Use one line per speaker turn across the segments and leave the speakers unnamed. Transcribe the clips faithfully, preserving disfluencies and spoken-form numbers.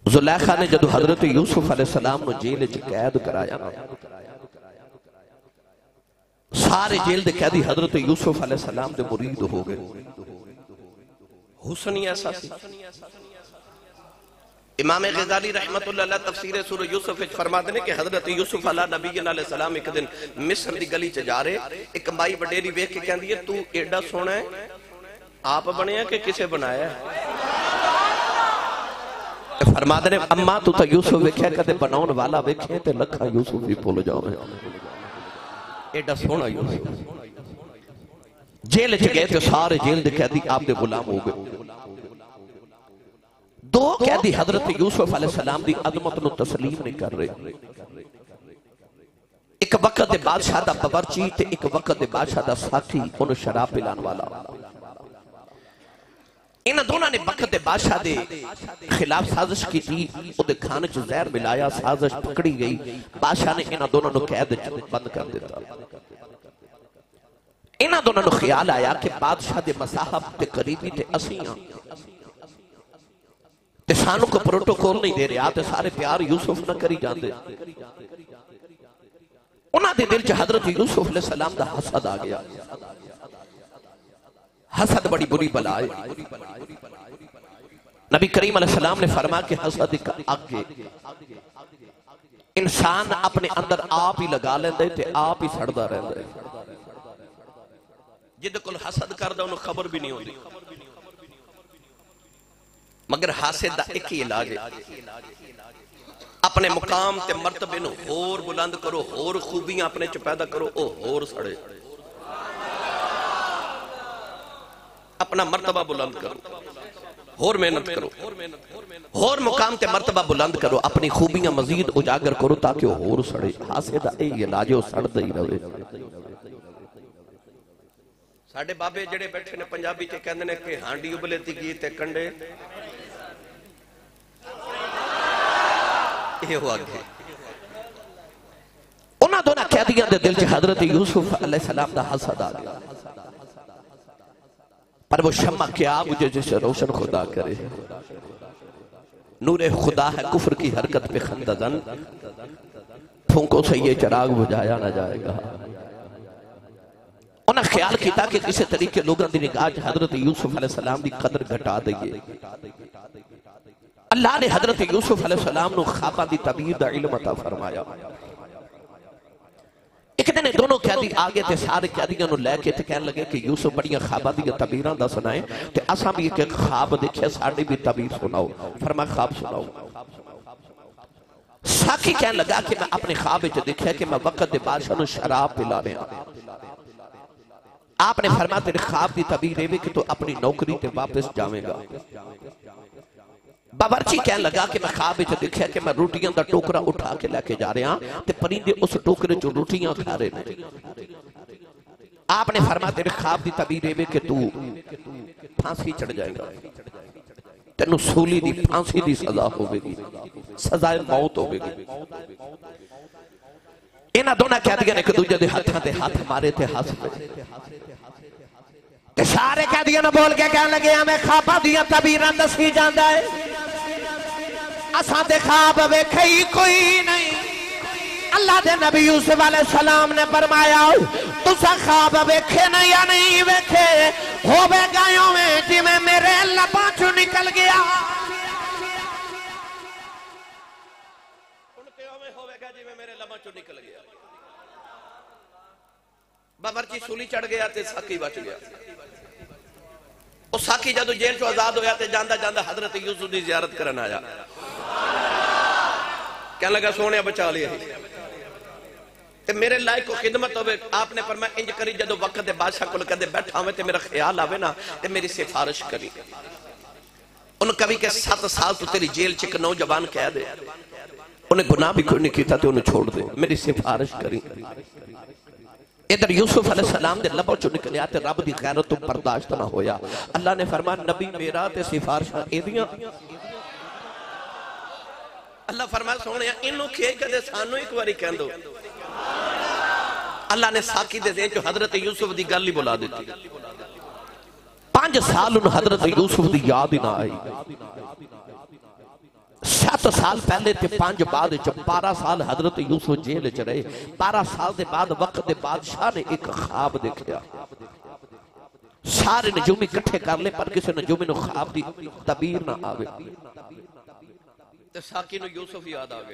जुलेखा ने जदों हजरत यूसुफ अलैहिस्सलाम को जेल च कैद कराया, सारे जेल दे कैदी हजरत यूसुफ अलैहिस्सलाम दे मुरीद हो गए। हुस्न ही ऐसा सी। इमाम गज़ाली रहमतुल्लाह अलैह तफसीर सूरह यूसुफ विच फरमाते हैं कि हजरत यूसुफ अलैहि सलाम एक दिन मिस्र की गली च जा रहे, एक माई वडेरी वेख के कहती है, तू एडा सोहना है, आप बनया कि किसे बनाया? फरमाते ने, अम्मा तू तो यूसुफ वेख्या कदे बनाउन वाला वेखे ते लखा यूसुफ भी भुल जावे, एडा सोहना यूसुफ। जेल च गए तो सारे जेल दे कैदी आप दे गुलाम हो गए। दो कैदी हजरत यूसुफ अलैहिस्सलाम दी अजमत नूं तस्लीम नहीं कर रहे। एक वक्त दे बादशाह दा बावर्ची ते एक वक्त दे बादशाह दा साथी उन्हें शराब पिलाने वाला। इन दोनों ने वक्त दे बादशाह दे खिलाफ साजिश की थी, उहदे खाने च जहर मिलाया, साजिश पकड़ी गई। बादशाह ने इन दोनों को कैद च बंद कर दिता। इन दोनों को ख्याल आया कि बादशाह दे मसाहब ते करीबी ते असी हां ते सानू को प्रोटोकॉल नहीं दे रहा, ते सारे प्यार यूसुफ न करी जाते। उन्हां दे दिल च हजरत यूसुफ अलैहिस्सलाम दा हसद आ गया। हसद बड़ी बुरी बला है। नबी करीम अलैहिस्सलाम ने फरमाया कि हसद एक आग है, इंसान अपने अंदर आप ही लगा लेंदा है ते आप ही सड़दा रहंदा है। जिद कोल हसद करदा उन्हें खबर भी नहीं होती। मगर हासिद दा एक ही इलाज है, अपने मुकाम ते मर्तबे नूं होर बुलंद करो, होर खूबियां अपने च पैदा करो, ओ होर सड़े। अपना मर्तबा बुलंद करो, होर मेहनत करो, होर मुकाम ते मर्तबा बुलंद करो, अपनी खूबियां मजीद उजागर करो ताकि वो होर सड़े। हासिद दा यही इलाज है, वो सड़दा ही रहे। साडे बाबे जेड़े बैठे ने पंजाबी च कहंदे ने कि हांडी उबले ती गी ते कंडे ये हुआ गया। उन्हां दोनों कैदियां दे दिल च हजरत यूसुफ अलैहिस्सलाम दा हसद आ गया। पर वो शम्मा क्या मुझे जिसे रोशन खुदा करे, नूरे खुदा है कुफ्र की हरकत पे खंदजन, फूंकों से ये चिराग बुझाया ना जाएगा। उन्हें ख्याल किया कि किसी तरीके लोगों की निगाह हजरत यूसुफ अलैहिस्सलाम की कदर घटा दईए। अल्लाह ने हजरत यूसुफ अलैहिस्सलाम को ख्वाबां दी तबीर दा इल्म अता फरमाया। एक दिन दोनों कैदी आ गए थे, सारे कैदियों को लैके कहने लगे कि यूसुफ बड़ियां ख्वाबां दी तबीरां दसना है ते असां भी एक ख्वाब देखिया, साडी भी तबीर सुनाओ। फरमाया ख्वाब सुनाओ। साकी कहने लगा कि मैं अपने ख्वाब विच देखिया कि मैं वक्त दे बादशाह नूं शराब पिला रहा। आपने फरमाया तेरे ख्वाब की तबीर है कि तू अपनी नौकरी ते वापस जावेगा। बावर्ची कहने लगा कि मैं ख्वाब विच देखिया कि मैं रोटियां दा टोकरा उठा के लेके जा रहा ते परिंदे उस टोकरे चों रोटियां खा रहे ने। आपने फरमाया तेरे ख्वाब की तबीर है कि तू फांसी चढ़ जाएगा, तेनू सूली दी फांसी दी सजा होगी, सजाए मौत होगी। इन्हां दोनों कैदियों ने एक दूजे दे हाथां ते हाथ मारे थे, हस पे सारे कैदियों ने बोल के कहने लगे हमें ख्वाबां दियां तबीरां दसी जांदा है, असां ते ख्वाब वेखे ही कोई नहीं। अल्लाह दे नबी यूसुफ अलैहिस्सलाम ने फरमाया तुसा ख्वाब वेखे नहीं या नहीं वेखे, होवे गायों में जिवें मेरे लबां चों निकल गया। उनके ओवें होवेगा जिवें मेरे लबां चों निकल गया। बावर्ची सूली चढ़ गया ते साकी बच गया। उस साकी जदों जेल चो आजाद होया ते जांदा जांदा हजरत यूसुफ की जियारत करन आया। कहने लगा सोने बचा लिया ते मेरे लायक को खिदमत होवे। आपने फरमाया इंज करी जदों वक्त दे बादशाह कोल कदे बैठा होवे ते मेरा ख्याल आवे ना ते मेरी सिफारिश करी। उन कभी के सात साल तो तेरी जेल च एक नौजवान कह दे, उन्हें गुनाह भी कोई नहीं किया ते उन्हें छोड़ दे, मेरी सिफारिश करी। इधर यूसुफ अलैहिस्सलाम दे लबों चों निकलिया ते रब दी गैरत तो बर्दाश्त ना होया। अल्लाह ने फरमाया नबी मेरा ते सिफारिशां एदियां। अल्लाह फरमाया सोहणिया इन्नू खे कदे सानू एक बारी कह दो। अल्लाह ने साकी दे जेल चों हजरत यूसुफ दी गल ही बुला दी। पांच साल उन हजरत यूसुफ दी याद ही ना आई। सत साल पहले ते पांच बाद च बारह साल हजरत यूसुफ जेल च रहे। बारह साल के बाद वक्त दे बादशाह ने एक ख्वाब देखा। सारे नजूमी इकट्ठे कर ले पर किसी नजूमी को ख्वाब की तबीर ना आवे। ते साकी नूं यूसुफ याद आ गए।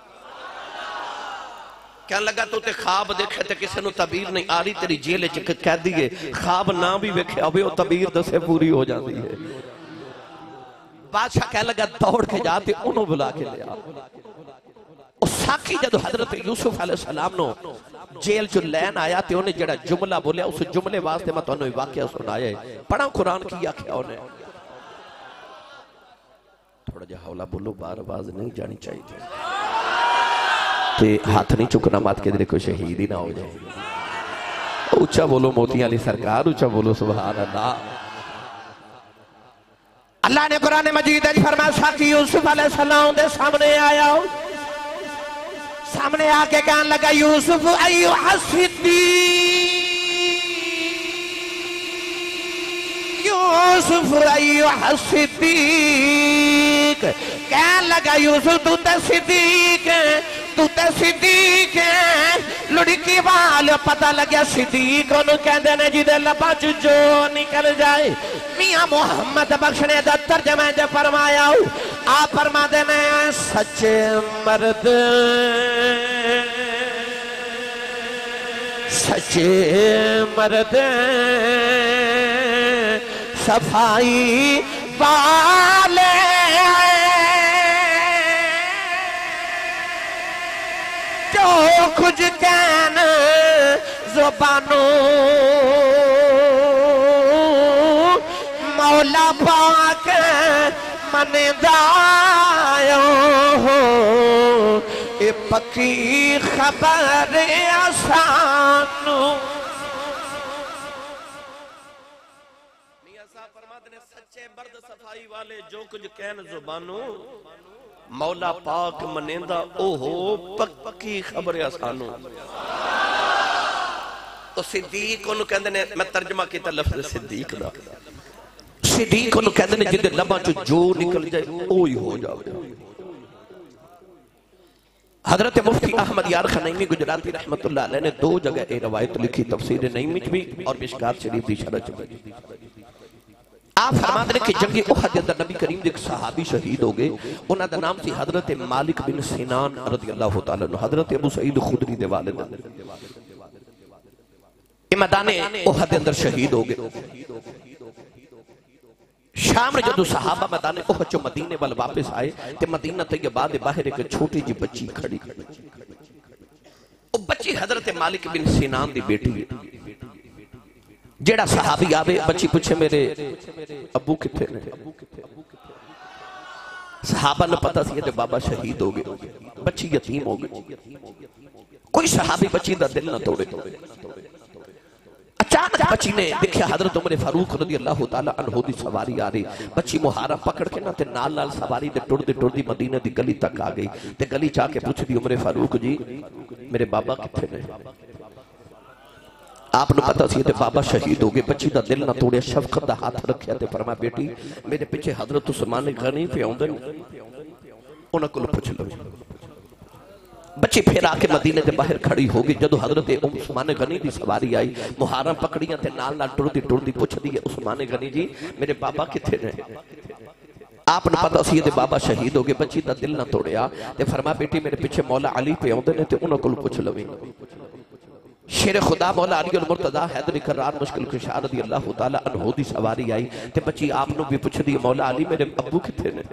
कहने लगा तू ते ख्वाब देखे ते किसी नूं तबीर नहीं आ रही, तेरी जेल च कैदी है, ख्वाब ना भी वेखे होवे ओ तबीर दसे पूरी हो जाती है। बादशाह कह लगा दौड़ के जाते उन्होंने बुला के लिया। साकी जब हजरत यूसुफ अलैहिस्सलाम नो जेल चो लैन आया तो उन्हें जड़ा जुमला बोलिया उस जुमले वास्ते मैं तुहानू वाकया सुनाया। पढ़ा कुरान की आख्या उन्हें। थोड़ा जा हौला बोलो, बार आवाज नहीं जानी चाहिए ते हाथ नहीं चुकना मत के कोई शहीद ही ना हो जाए। ऊंचा बोलो मोतियां वाली सरकार, ऊंचा बोलो सुभान अल्लाह। अल्लाह ने कुरान मजीद में फरमाया साकी यूसुफ अलैहिस्सलाम दे सामने आया, सामने आके कहने लगा यूसुफ अय्युहा सिद्दीक, यूसुफ अय्युहा सिद्दीक। कहने लगा यूसुफ तू तो सिद्दीक है, तू तो सिद्दीक है। लुड़की वाल पता लगे सिद्दीक ओनू कहंदे ने जिहदे लबां च जो निकल जाए। मियां मुहम्मद बख्श ने दा तर्जमा च फरमाया, आप फरमाते ने सच्चे मर्द सच्चे मर्द सफाई वाले जो कुछ कहन ज़ुबानों मौला पाक मनदायो हो। ए पक्की खबर आसानू। मियां साहब फरमाते ने सच्चे मर्द सफाई वाले जो कुछ कहन ज़ुबानों मौला पाक मनेंदा ओहो पक्की खबर आसानू। तो सिद्दीक ओनू कहंदे ने, मैं तर्जमा कीता लफ्ज़ सिद्दीक दा। सिद्दीक ओनू कहंदे ने जिहदे लबां चों जो निकल जाए ओ ही हो जावे। हजरत मुफ्ती अहमद यार खनैमी गुजराती रहमतुल्लाह अलैह ने दो जगह ये रवायत लिखी, तफसीर नईमी में भी और मिशकात शरीफ की शरह च भी। आप फरमाते हैं कि जंगे उहद अंदर नबी करीम दे एक सहाबी शहीद हो गए। उन्हां दा नाम सी हजरत मालिक बिन सिनान रज़ियल्लाहु तआला अन्हु। हजरत अबू सईद खुदरी दे वालिद ये मैदाने उहद अंदर शहीद हो गए। शाम में जदों सहाबा मैदाने उहद चो मदीने वाल वापस आए ते मदीना तैयबा दे बाहर एक छोटी जी बच्ची खड़ी। ओ बच्ची हजरत मालिक बिन सिनान दी बेटी है। जेड़ा सहाबी आवे बच्ची पूछे मेरे अबू किथे ने। सहाबा ने पता सी ते बाबा शहीद हो गए, बच्ची यतीम हो गई। कोई सहाबी बच्ची दा दिल ना तोड़े। अचानक बच्ची ने देखा हजरत उमर फारूक रज़ियल्लाहु ताला अन्हु दी सवारी आ रही। बच्ची मुहारा पकड़ के ना ते नाल नाल सवारी दे टुरदी टुरदी मदीने दी गली तक आ गई ते गली चा के पूछदी उमर फारूक जी मेरे बाबा किथे ने। आपने पता सी ते बाबा शहीद हो गए। बच्ची दा दिल ना तोड़िया, शफकत दा हाथ रखिया ते फरमाया बेटी मेरे पीछे हजरत उस्मान गनी पे आउंदे ने, उन्हां कोल पुछ लो। बच्ची फिर आके मदीने के बाहर खड़ी हो गई। जदों हजरत उस्मान गनी की सवारी आई मुहारा पकड़ियां ते नाल नाल टुरदी टुरदी पुछदी है उस्मान गनी जी मेरे बाबा किथे ने। आपने पता सी ते बाबा शहीद हो गए। बच्ची दा दिल ना तोड़िया ते फरमाया बेटी मेरे पीछे मौला अली पे आउंदे ने ते उन्हां कोल पुछ लवी। शेर खुदा मौला अली अल मुर्तजा हैदर करार मुश्किल कुशा रज़ियल्लाहु ताला अन्हु दी सवारी आई ते बच्ची आपनू भी पुछदी मौला अली मेरे अब्बू किथे ने।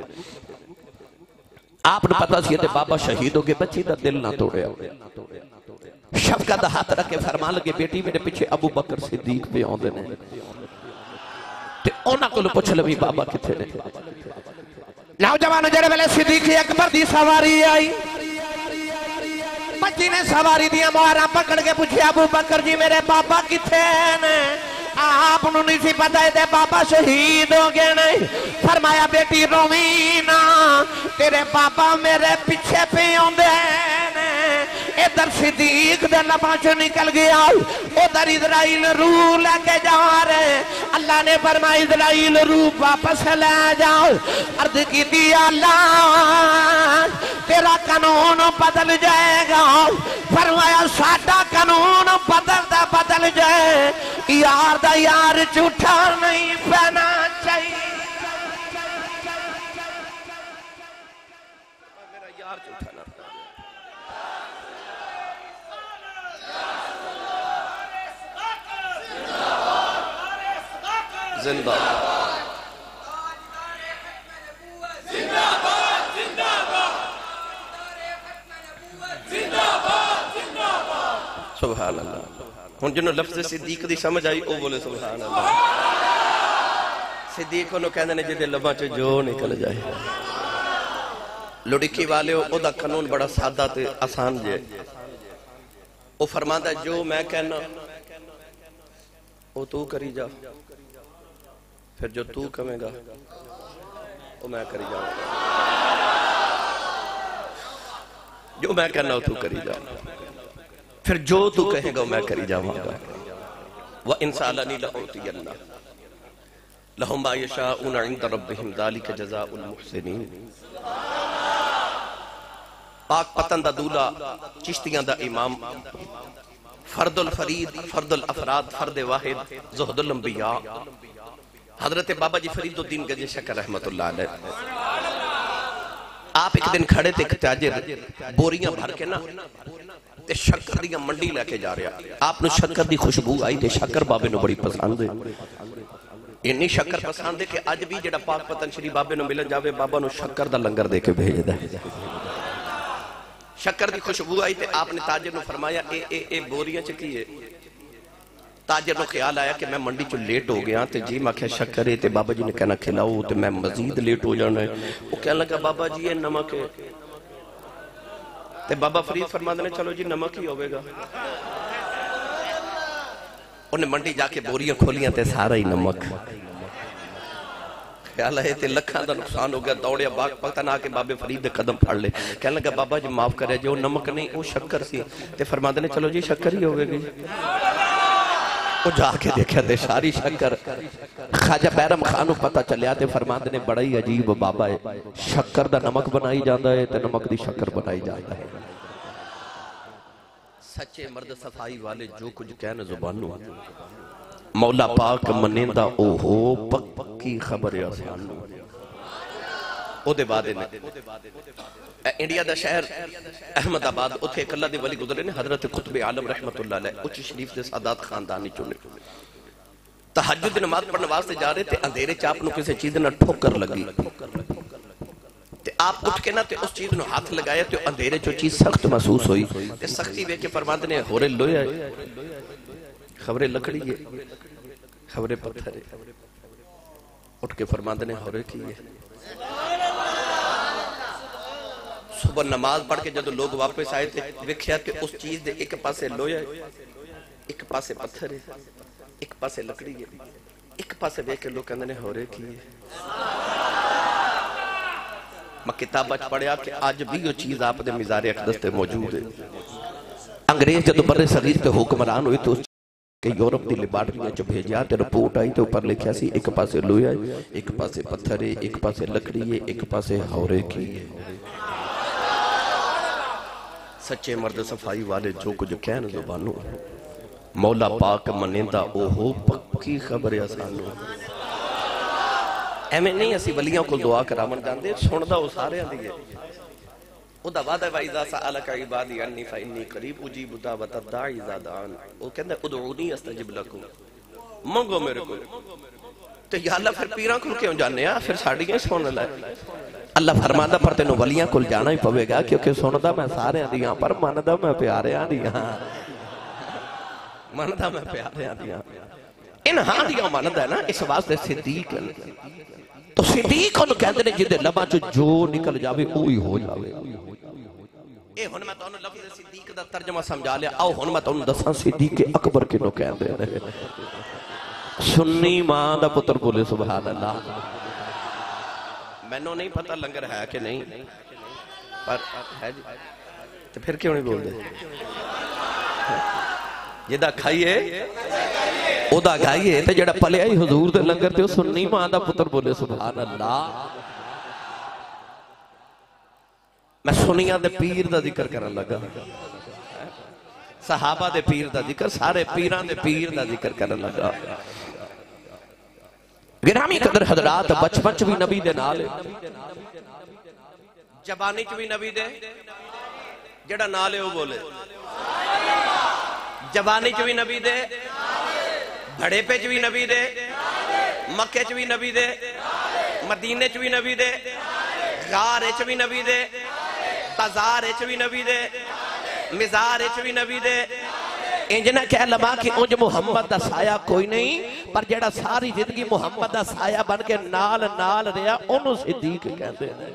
आपने पता सी ते बाबा शहीद हो गए। बच्ची दा दिल ना तोड़िया, शफकत दा हाथ रख के फरमान लगे बेटी मेरे पीछे अबू बकर सिद्दीक पे आउंदे ने ते उन्हां कोल पुछ लवी बाबा किथे ने। नौजवान जेड़े वेले सिद्दीक अकबर दी सवारी आई बच्ची ने सवारी दिया मुहारा पकड़ के पूछे अबू बकर जी मेरे बाबा किथे ने। आप नहीं सी पता है बाबा शहीद हो गए नहीं। फरमाया बेटी रोवी ना तेरे बाबा मेरे पीछे पे आउंदे ने। इधर सिद्दीक दे लबां चों निकल गया, उधर इजराइल रूह लेके जा रहे। अल्लाह ने फरमाया इजराइल रूह वापस ले जाओ। अर्ज की दी अल्लाह तेरा कानून बदल जाएगा। फरमाया साडा कानून बदलता बदल जाए, यार दा यार झूठा नहीं पैना चाहिए। मेरा यार झूठा ना जिंदाबाद सुभान अल्लाह। हुण जिन्होंने लफ्ज़ सिद्दीक दी समझ आई वो बोले सुभान अल्लाह। सिद्दीक उन्होंने कहते हैं जिहदे लबां च जो निकल जाए। लुढ़की वाले ओदा कानून बड़ा सादा ते आसान जे। वो फरमांदा जो मैं कहना वो तू करी जा, फिर जो तू कहेगा वो मैं करी जाऊंगा। जो मैं कहना वो तू करी जा, फिर जो तू कहेगा मैं करी जाऊंगा। व इंसानी लउतियन्ना लहुम मा यशाऊन इंद रब्बिहिम ज़ालिका जज़ाउल मुहसिनीन। पाक पतन दा दूल्हा, चिश्तियां दा इमाम, फर्दुल फरीद, फर्दुल अफराद, फर्द वाहिद, ज़ुहदुल अंबिया हजरत बाबा जी फरीदुद्दीन गंज शकर रहमतुल्लाह अलैह। आप एक दिन खड़े थे, ताजिर बोरियां भर के ना ते शक्कर दी मंडी लेके जा रहा। आपनु शक्कर दी खुशबू आई ते शक्कर बाबे नु बड़ी पसंद है। इन्नी शक्कर पसंद है कि अज भी जेड़ा पाक पतन श्री बाबे नु मिलन जावे बाबा नु शक्कर दा लंगर दे के भेजदा है। शक्कर दी खुशबू आई ते आपने ताजिर नु फरमाया ए ए ए बोरियां च की है। ताजिर नु ख्याल आया कि मैं मंडी चो लेट हो गया ते जी मैं आख्या शक्कर है ते बाबा जी ने कहना खिलाओ ते मैं मजीद लेट हो जाना है। वो कहने लगा बाबा जी ये नमक है ते बाबा फरीद फरमाते ने चलो जी नमक ही होगा। उन्हें मंडी जाके बोरियां खोलियां ते सारा ही नमक। ख्याल है ते लखा का नुकसान हो गया। दौड़िया बाग पता ना के बाबे फरीद दे कदम फड़ ले। कहने लगा बाबा जी माफ करे जो नमक नहीं वो शक्कर सी ते फरमाते ने चलो जी शक्कर ही होगी। वो जाके देखा ते सारी शक्कर। खाजा बैरम खान पता चलिया ते फरमाते ने बड़ा ही अजीब बाबा है, शक्कर दा नमक बनाई जाता है ते नमक दी शक्कर बनाई जाता है। सच्चे मर्द सफाई वाले जो कुछ कहने जुबानों मौला पाक मनेंदा ओहो पक्की खबर है सानू। ओदे बाद इंडिया दा शहर अहमदाबाद उत्थे एक अल्लाह दे वली गुजरे ने हजरत कुतुब आलम रहमतुल्लाह अलैह उच्च शरीफ दे सादात खानदानी चुने। तहज्जुद दी नमाज पढ़ने वास्ते जा रहे थे, अंधेरे च आप किसी चीज ना ठोकर लगी ते आप उठ के ना ते उस चीज नु हाथ लगाया तो अंधेरे चो चीज सख्त महसूस हुई ते सख्ती वेख के फरमाते ने होरे लोया खबरे लकड़ी है खबरे पत्थर है। उठ के फरमाते ने होरे की है। सुबह नमाज पढ़ के जब लोग वापस आए थे वेख्या कि उस चीज दे एक पासे लोया एक पासे पत्थर है एक पासे लकड़ी है। एक पासे वेख के लोग कहते ने होरे की है। मैं किताब पढ़िया कि अज भी वो चीज आपके मिजारे अकदस ते मौजूद है। अंग्रेज जब बड़े सगीर ते हुक्मरान हुए तो कि यूरोप की लेबार्टरियां च भेजा तो रिपोर्ट आई तो ऊपर लिखा सी एक पासे लोहा एक पासे पत्थर है एक पासे लकड़ी है एक पासे हौरे की है। सच्चे मर्द सफाई वाले जो कुछ कहन जुबानों मौला पाक मनेंदा ओहो पक्की खबर है सानू। एवें नहीं असी वलियां को दुआ करावन जांदे सुनदा वो सारे दी है। ओदा वादा वाइजा सअलका इबादी अन्नी फइन्नी करीब उजीबु दावत दाई इज़ा दान। वो कहंदा उदऊनी अस्तजिब लकुम मंगो मेरे को ते या अल्लाह फिर पीरां को क्यों जाने आ फिर साड़ियां सुन ले। अल्लाह फरमांदा पर तेनों वलियां को जाना ही पवेगा क्योंकि सुनदा मैं सारे दियां पर मनदा मैं प्यारियां दियां मनदा मैं प्यारियां दियां इन हां दियां मनदा है ना। इस वास्ते सिद्दीक तो सिद्दीक उन्हें कहते हैं जिदे लबां चो जो निकल जावे ओही हो जावे। ए हुन मैं तुहानू लफ्ज़ सिद्दीक दा तर्जमा समझा लिया। आओ हुन मैं तुहानू दसां सिद्दीक अकबर किनो कहंदे ने। सुन्नी मां दा पुत्र बोले सुभान अल्लाह। मैनू नहीं पता लंगर है कि नहीं पर है जी तो फिर क्यों नहीं बोलते। जिदा खाइए ओदा खाइए ते जेड़ा पलिया ही हुजूर दे लंगर ते सुन्नी मां दा पुत्र बोले सुभान अल्लाह। मैं सुनिया दे पीर दा जिक्र करन लगा, सहाबा दे पीर दा जिक्र, सारे पीरां दे पीर दा जिक्र करन लगा। गिरामी कदर हजरात, बचपन च भी नबी दे नाल, जबानी च भी नबी दे, जेड़ा नाल है वो बोले, जबानी च भी नबी दे, बड़ेपे च भी नबी दे, मक्के च भी नबी दे, मदीने च भी नबी दे, गार च भी नबी दे, बाजार च भी नबी दे, मिजार च भी नबी दे। इंज ना कह लवा कि उंज मुहम्मद दा साया कोई नहीं, पर जेड़ा सारी जिंदगी मुहम्मद दा साया बन के नाल नाल रहा ओनू सिद्दीक कहते हैं।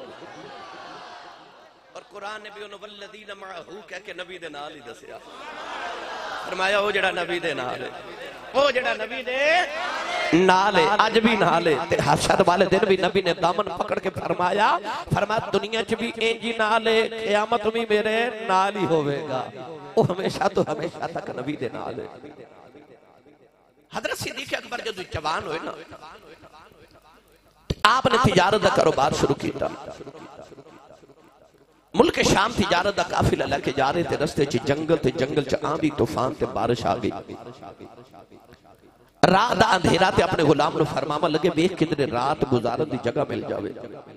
और कुरान ने भी उन्होंने वल्लदीना मअहू कह के नबी दे नाल ही दसिया, फरमाया वो जेड़ा नबी दे नाल है, वो जेड़ा नबी दे नाल है, अज भी नाल है। ते हशर वाले दिन भी नबी ने दामन पकड़ के फरमाया, फरमाया दुनिया च भी इंज ही नाल है, क़यामत भी मेरे नाल ही होवेगा। वो हमेशा तो हमेशा तक नबी दे नाल है। हजरत सिद्दीक अकबर जब जवान होए ना, आपने तिजारत का कारोबार शुरू किया। मुल्क शाम तिजारत का काफिला लेके जा रहे थे, रस्ते च जंगल ते जंगल च आंधी तूफान ते बारिश आ गई। रात दा अंधेरा ते अपने गुलाम नु फरमावा लगे, वेख किधरे रात गुजारन दी जगह मिल जावे।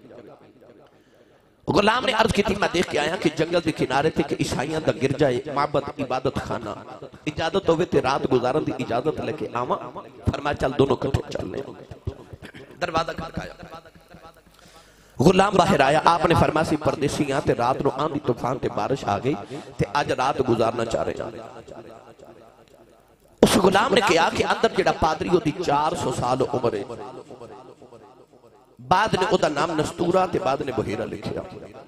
गुलाम ने अर्ज की थी, मैं देख के आया कि जंगल के किनारे थे कि ईसाइयां दा गिरजा है, माबद इबादत खाना, इजाजत होवे ते रात गुजारन दी इजाजत लेके आवा। फरमाया चल दोनों इकट्ठे चलने। दरवाजा खटकाया, गुलाम बाहर आया। आपने फरमाया सी परदेसी हां ते रात नु आंधी तूफान ते बारिश आ गई ते अज रात गुजारना चाह रहे हैं। उस गुलाम ने कहा कि अंदर जेड़ा पादरी ओदी चार सौ साल उम्र है। बाद ने ओदा नाम नस्तूरा ते बाद ने बहेरा लिखिया।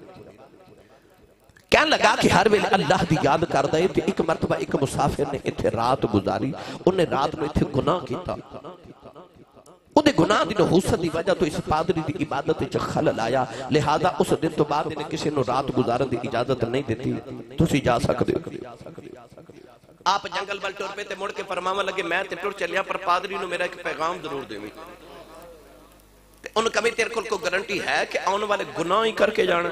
कहन लगा कि हर वेले अल्लाह दी याद करदा है ते एक मरतबा एक मुसाफिर ने इत्थे रात गुजारी, उन्हें रात में इत्थे गुनाह कीता। उहदे गुनाह दी नहूसत दी वजह तो इस पादरी दी इबादत च खलल आया, लिहाजा उस दिन तो बाद इन्हें किसी को रात गुजारन दी इजाजत नहीं देती। तुसी जा सकदे हो। आप जंगल वाल टुर पे ते मुड़ के फरमावा लगे, मैं ते टुर चलिया पर पादरी नु मेरा एक पैगाम जरूर देवी। ते उन कभी तेरे कोल कोई गारंटी है कि आने वाले गुनाह ही करके जाना?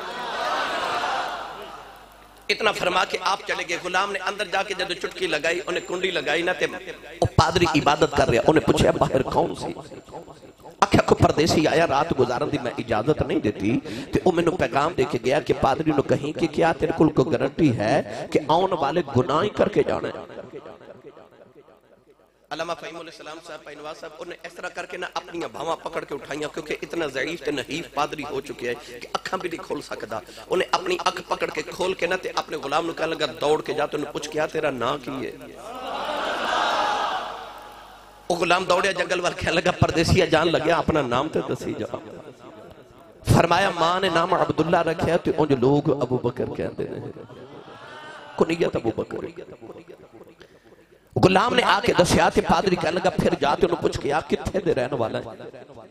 इतना फरमा के आप चले गए। गुलाम ने अंदर जाके जब चुटकी लगाई, उन्हें कुंडी लगाई ना, ते ओ पादरी इबादत कर रहा। उन्हें पूछा बाहर कौन सी? आख्या को परदेसी आया, रात गुजारन दी मैं इजाजत नहीं देती ते ओ मैनू पैगाम दे के गया कि पादरी नु कहीं कि क्या तेरे कोल कोई गारंटी है कि आने वाले गुनाह ही करके जाना है? अल्लामा फहीमुल इस्लाम साहब पैनवा साहब उन्हें इस तरह करके ना अपनी भावां पकड़ के उठाइया, क्योंकि इतना ज़ईफ ते नहीफ पादरी हो चुके हैं कि अखा भी नहीं खोल सकता। उन्हें अपनी अख पकड़ के खोल के ना ते अपने गुलाम नु कहने लगा, दौड़ के जा तो पूछ के आ तेरा नाम की है। वो गुलाम दौड़िया जंगल वाल, कहने लगा परदेसिया जान लगे अपना नाम तो दसी जा। फरमाया मां ने नाम अब्दुल्ला रखा तो उन लोग अबू बकर कहते हैं, कुनियत अबू बकर। गुलाम ने आके दसिया ते पादरी कहने लगा फिर जाते उन्हें पूछ के आ किथे दे रहने वाला है?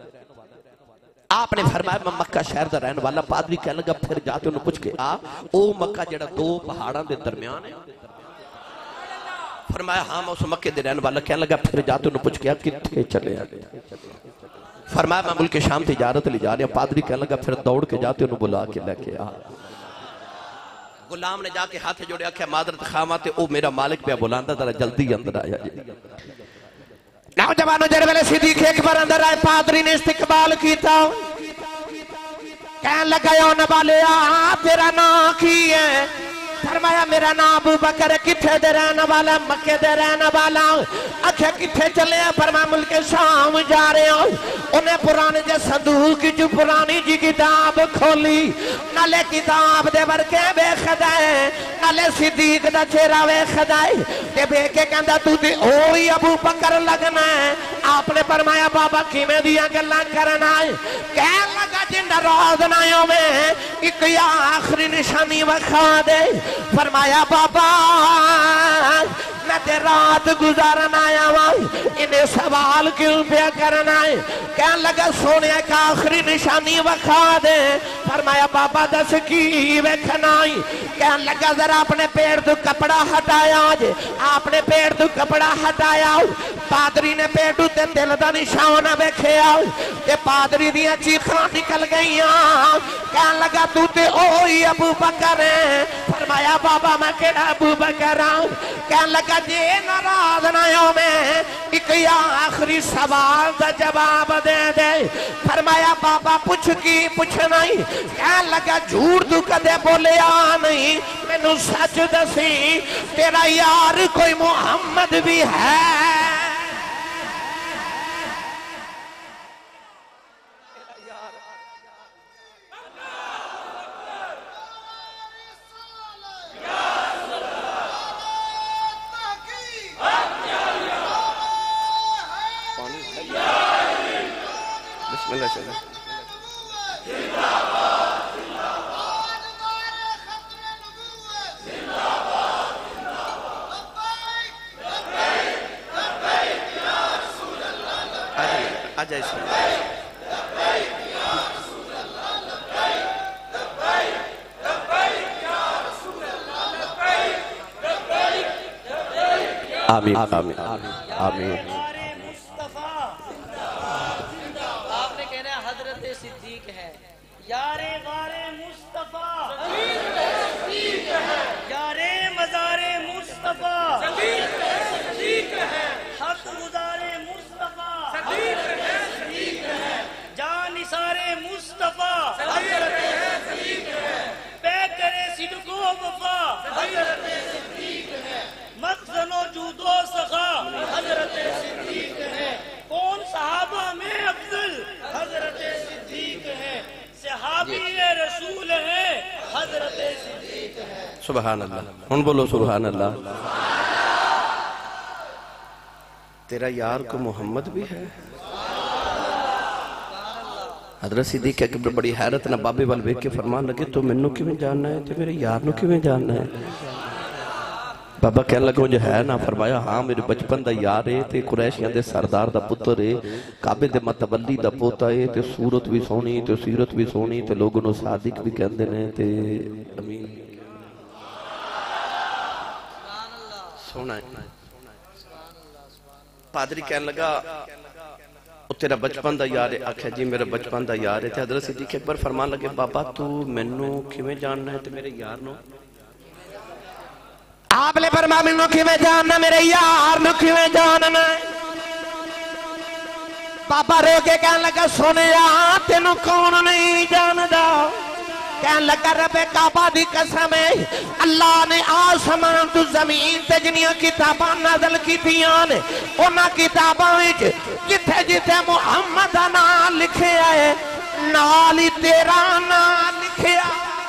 आपने फरमाया मैं मक्का शहर दा रहने वाला। पादरी कहने लगा फिर जाते उन्हें पूछ के आ ओ मक्का जेड़ा दो पहाड़ां दे दरमियान है? फरमाया हाँ मैं उस मक्के दे रहने वाला। कहने लगा फिर जाते उन्हें पूछ के आ किथे चले आ? फरमाया मैं मुल्क शाम तिजारत ले जा रहा। पादरी कहने लगा फिर दौड़ के जाते उन्हें बुला के लेके आ। गुलाम ने जाके हाथ जोड़े, आख्या मादरत खामा ते ओ मेरा मालिक पे बुलांदा, जरा जल्दी अंदर आया जी। नौजवानों जरे वेले सिद्दीक अकबर अंदर आए, पादरी ने इस्तकबाल कीता। कहन लगा ओ नवाले आ तेरा नाम की है? फरमाया मेरा नाम अबू बकर। किथे दे रहने वाला? मक्के दे रहने वाला। आख्या किथे चले? फरमाया मुल्क शाम जा रहे हो। उन्हें पुराने जे संदूक जो पुरानी जी किताब खोली, नाले किताब दे वर्के वेखदा है, नाले सिद्दीक दा चेहरा वेखदा है ते वेख के कहंदा तू ते ओही अबू बकर लगना है। आपने फरमाया बाबा किवें दियां गल्लां करना है? कहन लगा जिंदा राज ना होवे एक आखिरी निशानी वखा दे। फरमाया बाबा
मैं ते रात गुजारन आया वहां, इन्हें सवाल क्यों पे करना है? कह लगा सोने का आखिरी निशानी वखा दे। फरमाया बाबा दस की वेखना है? कह लगा जरा अपने पेड़ तो कपड़ा हटाया जे, आपने पेड़ तो कपड़ा हटाया। पादरी ने पेड़ ते दिल का निशान वेख्या ते पादरी दियां चीखां निकल गई। कह लगा तू ते ओही अबू बकर है। फरमाया बाबा मैं केड़ा अबू बकर हूं? कह लगा जे नाराज ना हो मैं एक आखिरी सवाल का जवाब दे दे। फरमाया बाबा पूछ की पूछना ही? कह लगा झूठ तू कदे बोलिया नहीं, मैनू सच दसी तेरा यार कोई मोहम्मद भी है?
आमीन आमीन आमीन।
आपने कहना है हजरत सिद्दीक है, यारे गारे मुस्तफा, यारे मज़ारे मुस्तफा, हक गुज़ारे मुस्तफा, जान निसारे मुस्तफा, पे करे सिद्को वफा, मखज़नो जूदो सखा, हजरत सिद्दीक है। कौन सहाबा में अफजल? हजरत सिद्दीक है। सहाबी रसूल है, हजरत सिद्दीक है।
सुभान अल्लाह। हुन बोलो सुभान अल्लाह। तेरा यार को मोहम्मद भी है? हजरत सिद्दीक के बड़ी हैरत ना बाबे वाल वेख के फरमान लगे तो मैनू किवें जानना है ते मेरे यार नू किवें जानना है? बाबा कह लगे जो है ना। फरमाया हाँ मेरे बचपन का यार है ते कुरैशियां दे सरदार दा पुत्र है, काबे दे मतवल्ली दा पोता है ते सूरत भी सोहनी ते सीरत भी सोहनी ते लोग उन्होंने सादिक भी कहते हैं ते अमीन सोना है। पादरी कहने लगा तेरा बचपन का यार है? आख्या जी मेरा बचपन का यार है। हजरत सिद्दीक अकबर फरमान लगे बाबा तू मैनू किवें जानना है ते मेरे यार नू?
आपने फरमाया मैनू किवें जानना, मेरे यार नू किवें जानना? बाबा रो के कहने लगा सोने तेनू कौन नहीं जानदा? कहने लगा रबे काबा दी कसम है, अल्लाह ने आसमान तो जमीन ते जिन्नियां किताबां नाज़िल कीतियां ने उन्हां किताबां विच जिथे जिथे मुहम्मद दा नाम लिखिया है नाल ही तेरा नाम लिखिया।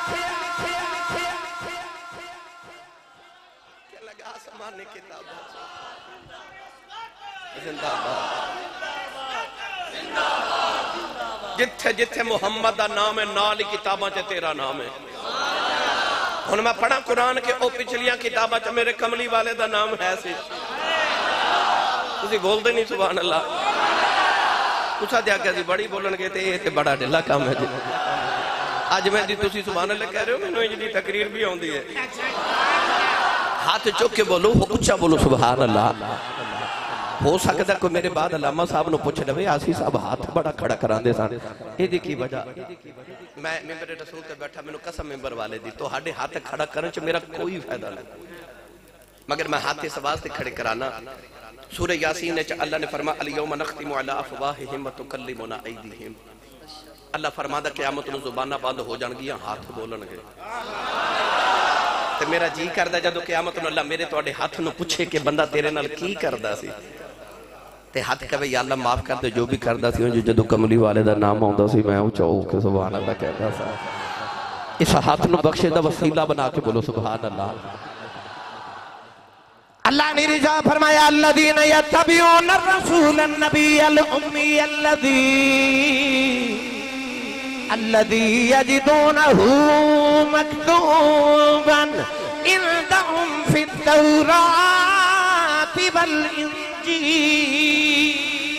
जिथे जिथे मुहम्मद का नाम है नाल ही किताबां च तेरा नाम है। हुण मैं पढ़ा कुरान के ओ पिछलियां किताबां च मेरे कमली वाले का नाम है सी। तुसीं बोलदे नहीं सुभान अल्लाह। तुसा ते आख्या सी बड़ी बोलणगे ते इह ते बड़ा ढिला काम है जी। अज मैं जी तुसीं सुभान अल्लाह कह रहे हो, मैनूं इंज दी तकरीर भी आउंदी है। हाथ चुक के बोलो, उच्चा बोलो सुभान अल्लाह। हो सकता कोई मेरे बाद अलामा साहब ने पूछ लवे आसी साहब हाथ बड़ा खड़ा करांदे सन, इहदी की वजह? मैं मेंबर रसूल ते बैठा, मैनूं कसम मेंबर वाले दी तुहाडे हाथ खड़ा करन च मेरा कोई फायदा नहीं, मगर मैं हाथ इस वास्ते खड़े कराना। सूरह यासीन ने अल्लाह ने फरमाया अल यौम नख्तिमु अला अफवाहिहिम व तुकल्लिमुना ऐदीहिम। अल्लाह फरमादा क़यामत नूं ज़ुबानां बंद हो जाणगियां, हाथ बोलणगे। ते मेरा जी करदा जदों क़यामत नूं अल्लाह मेरे तुहाडे हाथ नूं पुछे कि बंदा तेरे नाल की करदा सी ते हाथ कहे या अल्लाह माफ कर दे जो भी करदा सी। जो जदों कमली वाले दा नाम आउंदा सी मैं उच्चा हो के सुभान अल्लाह कहदा सा। इस हाथ नूं बख्शे दा वसीला बना के बोलो सुभान अल्लाह।
अल्लाह ने रिजा फरमाया अल्लज़ीना यत्तबिऊना रसूलन नबिय्यल उम्मी अल्लज़ी अल्लज़ी यजिदूनहु मक्तूबन इंदहुम फित तौरात किताबी वल इंजील।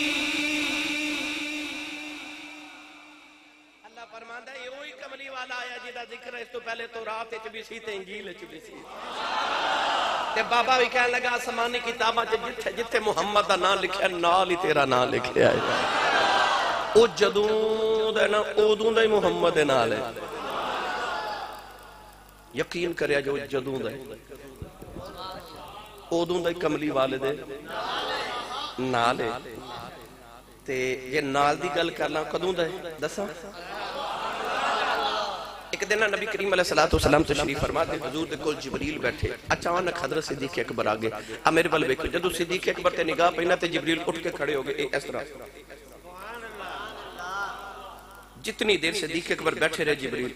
अल्लाह फरमांदा है ओही कमली वाला आया जिहदा जिक्र इस तो पहले तो रात विच भी सी ते इंजील विच भी सी। ते बाबा भी कहने लगा आसमानी किताबां च जिथे जिथे मुहम्मद दा नाम लिखिया नाल ही तेरा नाम लिखिया है। ओ जदों दा ना उदों दा ही मुहम्मद दे नाल है। यकीन करिया जो जदों दा उदों दा कमली वाले दे नाल है। ते जे नाल दी गल करना कदों दा है दसा। एक दिन ना नबी करीम अलैहिस्सलातु वस्सलाम तशरीफ फरमा के हुजूर दे कोल जिबरील बैठे। अचानक हजरत सिद्दीक अकबर आ गए। आ मेरे बल वेखो जदों सिद्दीक अकबर ते निगाह पई ना ते जिबरील उठ के खड़े हो गए इस तरह। जितनी देर सिद्दीक अकबर बैठे रहे जिबरील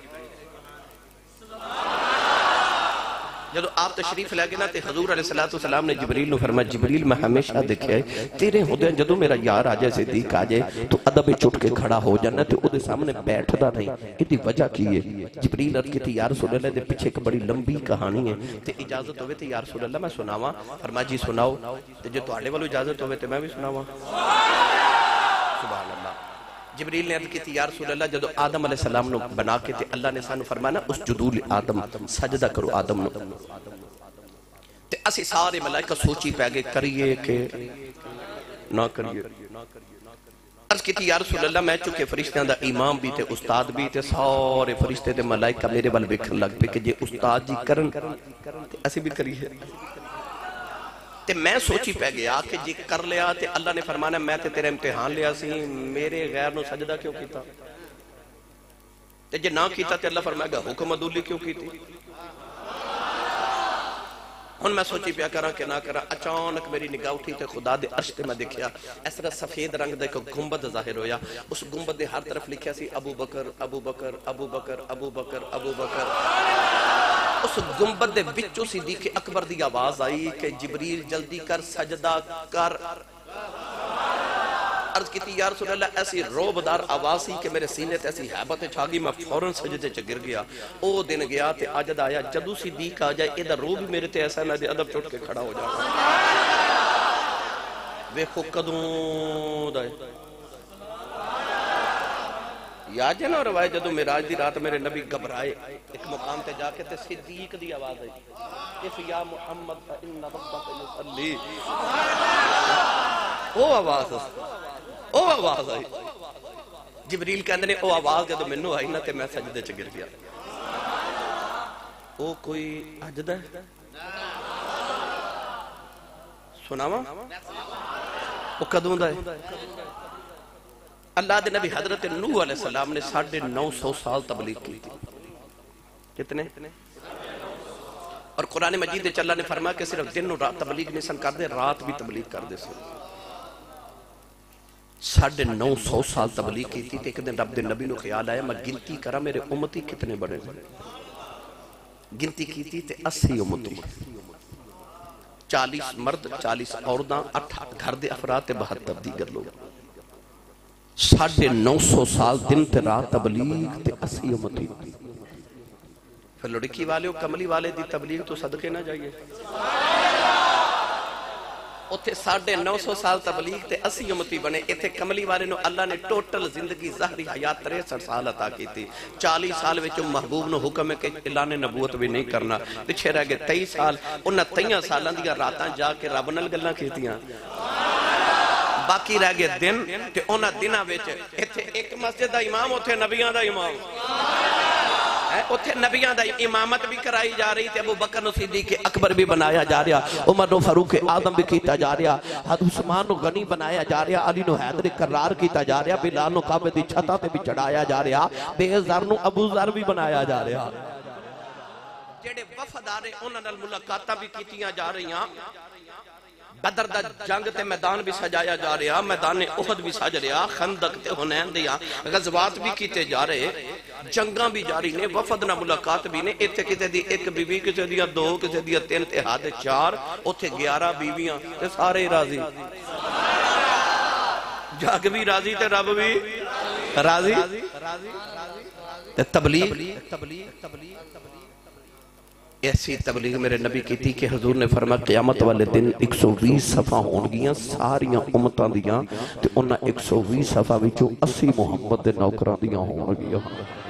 जब आप तशरीफ लै गए ना तो हजूर अलैहिस्सलातु वस्सलाम ने जिबरील नु फरमाया जिबरील मैं हमेशा देखा तेरे होंदे जदों मेरा यार आ जाए सिद्दीक आ जाए तो अदब विच उठ के खड़ा हो जाना ते ओदे सामने बैठदा नहीं। इसदी वजह की है? जिबरील अर्ज कीती या रसूल अल्लाह दे पीछे एक बड़ी लंबी कहानी है ते इजाजत होवे ते या रसूल अल्लाह मैं सुनावा। फरमाया जी सुनाओ ते जे तुहाडे वालों इजाजत होवे ते मैं भी सुनावा। सुभान अल्लाह। जिबरील ने अर्ज की या रसूल अल्लाह जदों आदम अलैहिस्सलाम नु बना के ते अल्लाह ने सानू फरमाया ना उस जुदूल आदम सजदा करो आदम नु ते असी सारे मलाइका सोची पै गए करिए के ना करिए। अर्ज की या रसूल अल्लाह मैं चुके फरिश्तियां दा इमाम भी ते उस्ताद भी ते सारे फरिश्ते ते मलाइका मेरे वाल वेखण लग पे कि जे उस्ताद जी करन ते असी भी करिए। ते मैं सोची पै गया कि जे कर लिया ते अल्लाह ने फरमाना मैं ते तेरा इम्तिहान लिया सी मेरे गैर नु सजदा क्यों कीता ते जे ना कीता ते अल्लाह फरमाएगा हुक्म अदूली क्यों कीती। हुन मैं सोची पिया करा कि ना करा। अचानक मेरी निगाह उठी ते खुदा दे अर्श ते मैं देखिया इस तरह सफेद रंग दा एक गुंबद जाहिर होया। उस गुंबद दे हर तरफ लिखिया सी अबू बकर अबू बकर अबू बकर अबू बकर अबू बकर। उस गुंबद दे विचों सिद्दीक अकबर दी आवाज आई कि जिबरील जल्दी कर सजदा कर। अर्ज की या रसूल अल्लाह ऐसी रोबदार आवाज सी कि मेरे सीने ते ऐसी हैबत छा गई मैं फौरन सजदे च गिर गया। ओ दिन गया ते अज दा आया जदों सिद्दीक आ जाए एदा रो भी मेरे ते ऐसा ना दे अदब चुट के खड़ा हो जाए। वेखो कदों दा याद है ना रवायत जदों मेराज दी रात मेरे नबी घबराए एक मुकाम ते जाके ते सिद्दीक दी आवाज आई इफ या मुहम्मद इन्ना रब्बका युसल्ली। ओ आवाज ओ आवाज आई। जिबरील कहंदे ने ओ आवाज जदों मैनू आई ना ते मैं सजदे च गिर गया। ओ कोई अज दा सुनावा ओ कदों दा है? अल्लाह दे नबी हजरत नूह अलैहिस्सलाम ने साढ़े नौ सौ साल तबलीग की थी। कितने? और कुरान मजीद दे अल्लाह ने फरमाया कि सिर्फ दिन और रात तबलीग नहीं सन करते रात भी तबलीग करते सन। साढ़े नौ सौ साल तबलीग की थी। एक दिन रब दे नबी नूं ख्याल आया मैं गिनती करा मेरे उम्मती कितने बने। गिनती की थी ते अस्सी उम्मती चालीस मर्द चालीस औरतां अठ घर दे अफराद ते बहत्तर दीगर लोग। साढ़े नौ सौ साल दिन ते रात तबलीग ते अस्सी उम्मती। फिर लुड़की वाले कमली वाले दी तबलीग तो सदके ना जाइए। उत्थे साढ़े नौ सौ साल तबलीग ते अस्सी उम्मती बने। इत्थे कमली वाले नु अल्लाह ने टोटल जिंदगी ज़ाहरी हयात तिरसठ साल अता की थी। चालीस साल विच महबूब नु हुक्म है कि ऐलान नबूवत भी नहीं करना। पिछे रह गए तेईस साल। उन्हां तेईस सालां दी रातां जाके रब नाल गल्लां कीतियां। बाकी रह गए दिन ते उन्हां दिनां विच इत्थे एक मस्जिद दा इमाम उत्थे नबियां दा इमाम है। उत्थे नबियां दा इमामत भी कराई जा रही ते अबू बकर नु सिद्दीक अकबर भी बनाया जा रहा। उमर नु फारूक आजम भी कीता जा रहा। हज़रत उस्मान नु गनी बनाया जा रहा। अली नु हैदर करार कीता जा रहा। बिलाल नु काबे दी छतां ते भी चढ़ाया जा रहा। बेज़र नु अबू ज़र भी बनाया जा रहा। जेड़े वफादार ने उन्हां नाल मुलाकातां भी कीतियां जा रहीआं। बदर दा जंग ते मैदान भी सजाया जा रहा। मैदान उहद भी सज रहा। खंदक ते हुनैन दियां गज़वात भी कीते जा रहे। जंगां भी जारी ने। वफद नाल मुलाकात भी ने। इत्थे किते दी एक बीवी किते दी दो किते दी तीन ते हद चार। उत्थे ग्यारह बीवियां ते सारे राजी। जग भी राजी ते रब भी राजी। ते तबलीग ऐसी तबलीग मेरे नबी की थी कि हजूर ने फरमाया क़यामत वाले दिन एक सौ बीस सफ़ा होणगियां सारियां उम्मतां दियां ते उन्हां एक सौ बीस सफ़ा विचों अस्सी मुहम्मद दे नौकरां दियां होणगियां।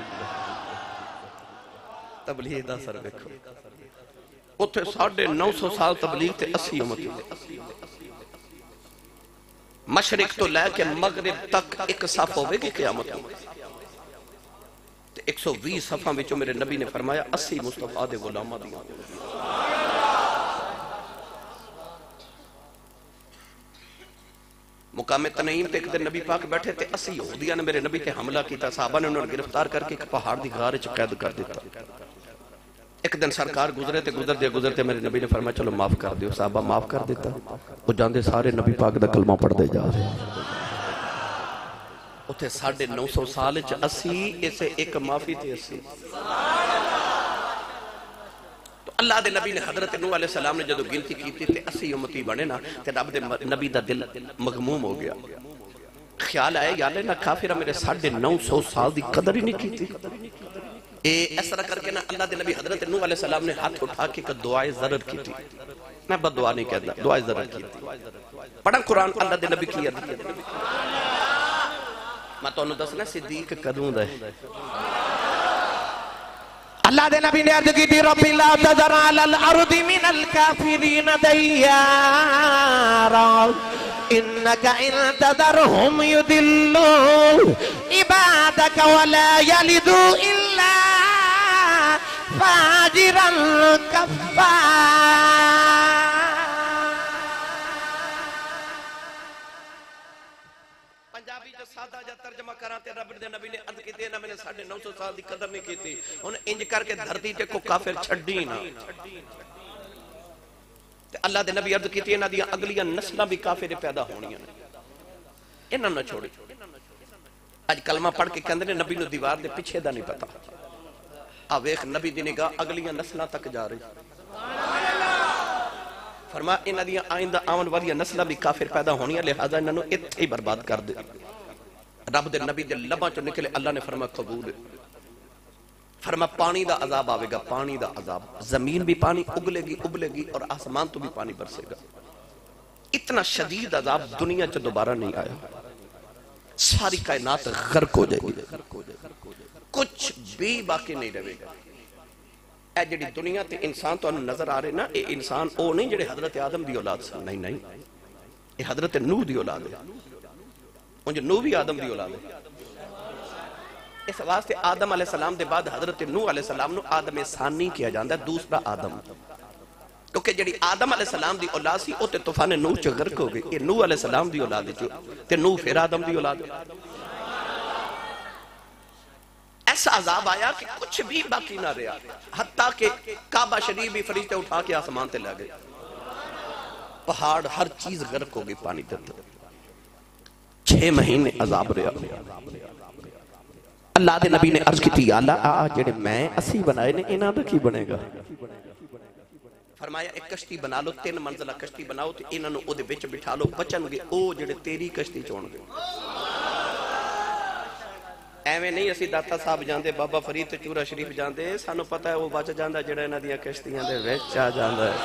तबलीग दा असर देखो, उत्थे साढ़े नौ सौ साल तबलीग ते अस्सी उम्मती। मशरिक तो लैके मगरिब तक एक सफ होगी क़यामत में। एक सौ बीस सफा विचों मेरे नबी ने फरमाया अस्सी मुस्तफा दे गुलामां दियां। मुकामे तनईम ते एक दिन नबी पाक बैठे थे, अस्सी यहूदियां ने मेरे नबी ते हमला किया। साहबा ने उन्हें गिरफ्तार करके एक पहाड़ की गार च कैद कर दिता। एक दिन सरकार गुजरे ते गुजरते गुजरते मेरे नबी ने फरमाया चलो माफ कर दियो। साहबा माफ कर दिता। वो जाते सारे नबी पाक दा कलमा पढ़ते जा रहे। उथे साढ़े नौ सौ साल च अस्सी, इसे एक माफी थे अस्सी। तो अल्लाह दे नबी ने हजरत नूह अलैहि सलाम ने जदों गिनती की ते अस्सी उम्मती बने ना, ते रब दे नबी दा दिल मगमूम हो गया। ख्याल आया यार ना काफिर मेरे साढ़े नौ सौ साल की कदर ही नहीं की। इस तरह करके ना अल्लाह दे नबी हजरत नूह अलैहि सलाम ने हाथ उठा के एक दुआए ज़रर की थी। मैं बददुआ नहीं कहता, दुआए ज़रर की थी। पढ़ा कुरान अल्लाह दे नबी की अदब। मैं तुहानू दसना सिद्दीक कदों दा है।
अल्लाह दे नबी ने अर्ज की थी रब्बी ला तज़र अलल अर्दि मिनल काफिरीन दय्यारा इन्नका इन तज़रहुम युदिल्लू इबादक वला यलिदू इल्ला फाजिरन कफ़्फ़ार। पंजाबी जो सादा जा तर्जमा करा ते रब दे नबी ने अर्ज की ना मैंने साढ़े नौ सौ साल की कदर नहीं की थी। उन्हें इंज करके धरती ते को काफिर छड्डी ना। ते अल्लाह दे नबी अर्ज की इन्हां दी अगलियां नस्लां भी काफिर पैदा होणियां ने, इन्हां ना छोड़ी। अज कलमा पढ़ के कहंदे ने नबी नूं दीवार दे पिछे दा नहीं पता। आ वेख नबी दी निगाह अगलियां नस्लां तक जा रही। फरमाया इन्हां दी आइंदा आवन वाली नस्लां भी काफिर पैदा होणियां, लिहाजा इन्हां नूं इत्थे ही बर्बाद कर दे। रब दे नबी दे लबां चों निकले अल्लाह ने फरमाया कबूल। फरमाया पानी दा अजाब आवेगा, पानी दा अजाब, जमीन भी पानी उगलेगी उबलेगी और आसमान तो भी पानी बरसेगा। इतना शदीद अजाब दुनिया च दोबारा नहीं आया। सारी कायनात गर्क हो जाएगी, कुछ भी बाकी नहीं रहेगा। ए जिहड़ी दुनिया ते इंसान तुहानू नजर आ रहे ना, ये इंसान वो नहीं जिहड़े हजरत आदम दी औलाद सन। नहीं नहीं, ये हजरत नूह दी औलाद है। उंज नूह भी आदम दी औलाद है। इस वास्ते आदम अलैहिस्सलाम दे बाद हजरत नूह अलैहिस्सलाम नू आदम सानी किया जाता है, दूसरा आदम। क्योंकि जिहड़ी आदम अलैहिस्सलाम दी औलाद सी वो ते तूफान नूह च गर्क हो गई। ये नूह अलैहिस्सलाम दी औलाद च ते नूह फिर आदम दी औलाद। ऐसा अजाब आया कि कुछ भी बाकी ना रहा, हत्ता के काबा शरीफ भी फरिश्ते उठा के आसमान ते ले गए। पहाड़ हर चीज गर्क हो गई पानी के अंदर। छह महीने अजाब रहा। अल्लाह दे नबी ने अर्ज की अल्लाह आ जेड़े मैं असी बनाए ने इन्हां दा की बनेगा। फरमाया एक कश्ती बना लो, तीन मंजिला कश्ती बनाओ ते इन्हां नूं ओदे विच बिठा लो, बचनगे ओ जेड़े तेरी कश्ती च होणगे। एवें नहीं असी दाता साहब जाते, बाबा फरीद ते चूरा शरीफ जाते, सानू पता है वो बच जाता जेड़ा इन्हां दियां कश्तियां दे विच आ जांदा है।